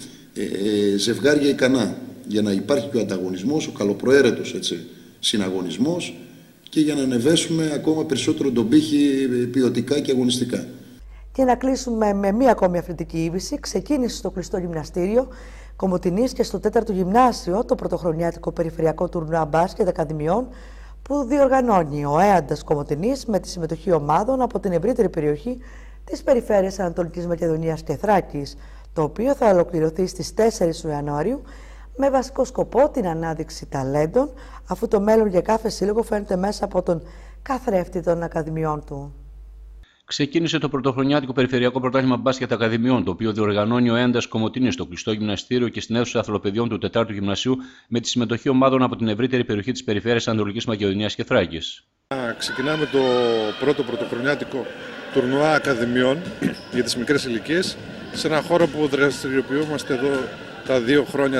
ε, ζευγάρια ικανά, για να υπάρχει και ο ανταγωνισμός, ο καλοπροαίρετος έτσι, συναγωνισμός, και για να ανεβέσουμε ακόμα περισσότερο τον πύχη ποιοτικά και αγωνιστικά. Και να κλείσουμε με μία ακόμη αθλητική είδηση. Ξεκίνησε στο κλειστό γυμναστήριο Κομοτηνής και στο τέταρτο γυμνάσιο το πρωτοχρονιάτικο περιφερειακό τουρνουά μπάσκετ ακαδημιών που διοργανώνει ο ΕΑΝΤΑΣ Κομοτηνής με τη συμμετοχή ομάδων από την ευρύτερη περιοχή της περιφέρειας Ανατολικής Μακεδονίας και Θράκης, το οποίο θα ολοκληρωθεί στις τέσσερις Ιανουαρίου με βασικό σκοπό την ανάδειξη ταλέντων, αφού το μέλλον για κάθε σύλλογο φαίνεται μέσα από τον καθρέφτη των ακαδημιών του. Ξεκίνησε το πρωτοχρονιάτικο περιφερειακό πρωτάθλημα μπάσκετ ακαδημιών, το οποίο διοργανώνει ο ΕΑΝΤΑΣ Κομοτηνής στο κλειστό γυμναστήριο και στην αίθουσα αθλοπαιδιών του τετάρτου γυμνασίου με τη συμμετοχή ομάδων από την ευρύτερη περιοχή της περιφέρειας Ανατολικής Μακεδονίας και Θράκης. Ξεκινάμε το πρώτο πρωτοχρονιάτικο τουρνουά ακαδημιών για τις μικρές ηλικίες σε έναν χώρο που δραστηριοποιούμαστε εδώ τα δύο χρόνια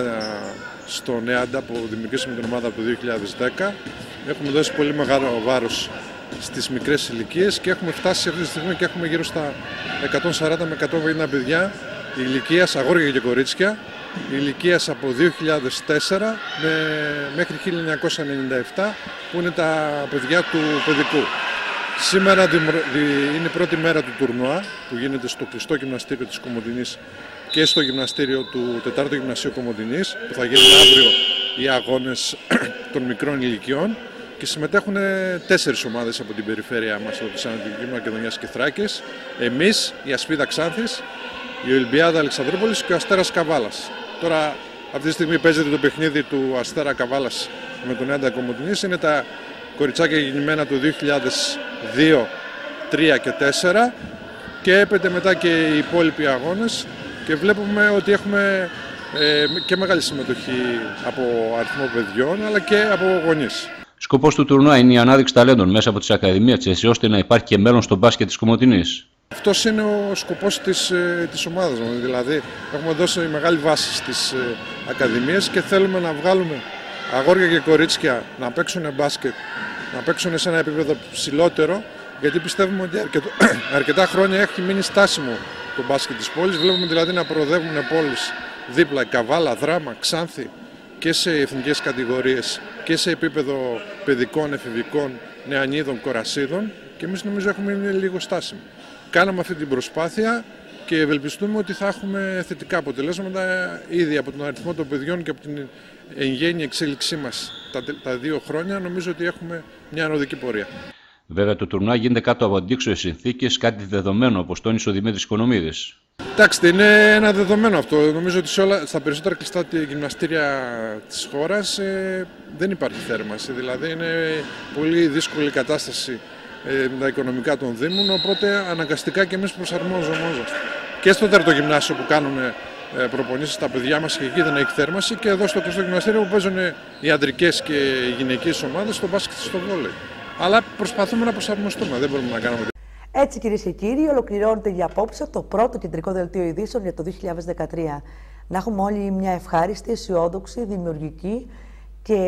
στον ΕΑΝΤΑ που δημιουργήσαμε την ομάδα από το δύο χιλιάδες δέκα. Έχουμε δώσει πολύ μεγάλο βάρος στις μικρές ηλικίες και έχουμε φτάσει αυτή τη στιγμή και έχουμε γύρω στα εκατόν σαράντα με εκατόν πενήντα παιδιά ηλικίας, αγόρια και κορίτσια, ηλικίας από δύο χιλιάδες τέσσερα με, μέχρι χίλια εννιακόσια ενενήντα επτά, που είναι τα παιδιά του παιδικού. Σήμερα είναι η πρώτη μέρα του τουρνουά που γίνεται στο κλειστό γυμναστήριο της Κομοτηνής και στο γυμναστήριο του τετάρτου γυμνασίου Κομοτηνής, που θα γίνουν αύριο οι αγώνες των μικρών ηλικιών, και συμμετέχουν τέσσερις ομάδες από την περιφέρεια μας, από της Ανατολικής Μακεδονίας και Θράκης, εμείς, η Ασπίδα Ξάνθης, η Ολυμπιάδα Αλεξανδρούπολης και ο Αστέρας Καβάλας. Τώρα αυτή τη στιγμή παίζεται το παιχνίδι του Αστέρα Καβάλας με τον ΕΑΝΤΑ Κομοτηνής. Είναι τα κοριτσάκια γεννημένα του δύο χιλιάδες δύο, τρία και τέσσερα και έπεται μετά και οι υπόλοιποι αγώνες, και βλέπουμε ότι έχουμε ε, και μεγάλη συμμετοχή από αριθμό παιδιών αλλά και από γονείς. Σκοπός του τουρνουά είναι η ανάδειξη ταλέντων μέσα από τις ακαδημίες, έτσι ώστε να υπάρχει και μέλλον στο μπάσκετ της Κομοτηνής. Αυτός είναι ο σκοπός της, της ομάδας μας. Δηλαδή, έχουμε δώσει μεγάλη βάση στις ακαδημίες και θέλουμε να βγάλουμε αγόρια και κορίτσια να παίξουν μπάσκετ, να παίξουν σε ένα επίπεδο ψηλότερο, γιατί πιστεύουμε ότι αρκετό, αρκετά χρόνια έχει μείνει στάσιμο το μπάσκετ της πόλης. Βλέπουμε δηλαδή να προοδεύουν πόλεις δίπλα, Καβάλα, Δράμα, Ξάνθη, και σε εθνικές κατηγορίες και σε επίπεδο παιδικών, εφηβικών, νεανίδων, κορασίδων, και εμείς νομίζω έχουμε μείνει λίγο στάσιμο. Κάναμε αυτή την προσπάθεια και ευελπιστούμε ότι θα έχουμε θετικά αποτελέσματα ήδη από τον αριθμό των παιδιών και από την εν γέννη εξέλιξή μας τα, τα δύο χρόνια. Νομίζω ότι έχουμε μια ανωδική πορεία. Βέβαια, το τουρνουά γίνεται κάτω από αντίξωες συνθήκες, κάτι δεδομένο, όπως τόνισε ο Δημήτρης Οικονομίδης. Εντάξει, είναι ένα δεδομένο αυτό. Νομίζω ότι σε όλα, στα περισσότερα κλειστά γυμναστήρια της χώρας ε, δεν υπάρχει θέρμανση. Δηλαδή είναι πολύ δύσκολη η κατάσταση ε, με τα οικονομικά των Δήμων, οπότε αναγκαστικά και εμείς προσαρμόζομαστε. Και στο τέταρτο γυμνάσιο που κάνουν ε, προπονήσεις στα παιδιά μας, και εκεί δεν έχει θέρμανση, και εδώ στο κλειστό γυμναστήριο που παίζουν οι αντρικές και οι γυναικείες ομάδες, στο μπάσκετ και στο βόλεϊ. Αλλά προσπαθούμε να προσαρμοστούμε, δεν μπορούμε να κάνουμε. Έτσι, κυρίες και κύριοι, ολοκληρώνεται για απόψε το πρώτο κεντρικό δελτίο ειδήσεων για το δύο χιλιάδες δεκατρία. Να έχουμε όλοι μια ευχάριστη, αισιόδοξη, δημιουργική και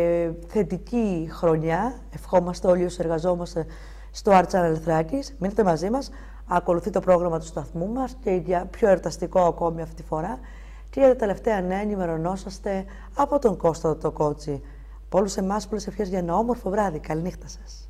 θετική χρονιά. Ευχόμαστε όλοι όσοι εργαζόμαστε στο Art Channel Θράκης. Μείνετε μαζί μας, ακολουθεί το πρόγραμμα του σταθμού μας και για πιο εορταστικό ακόμη αυτή τη φορά. Και για τα τελευταία νέα ενημερωνόσαστε από τον Κώστα το Κότσι. Από όλους εμάς, πολλές ευχές για ένα όμορφο βράδυ. Καληνύχτα σας.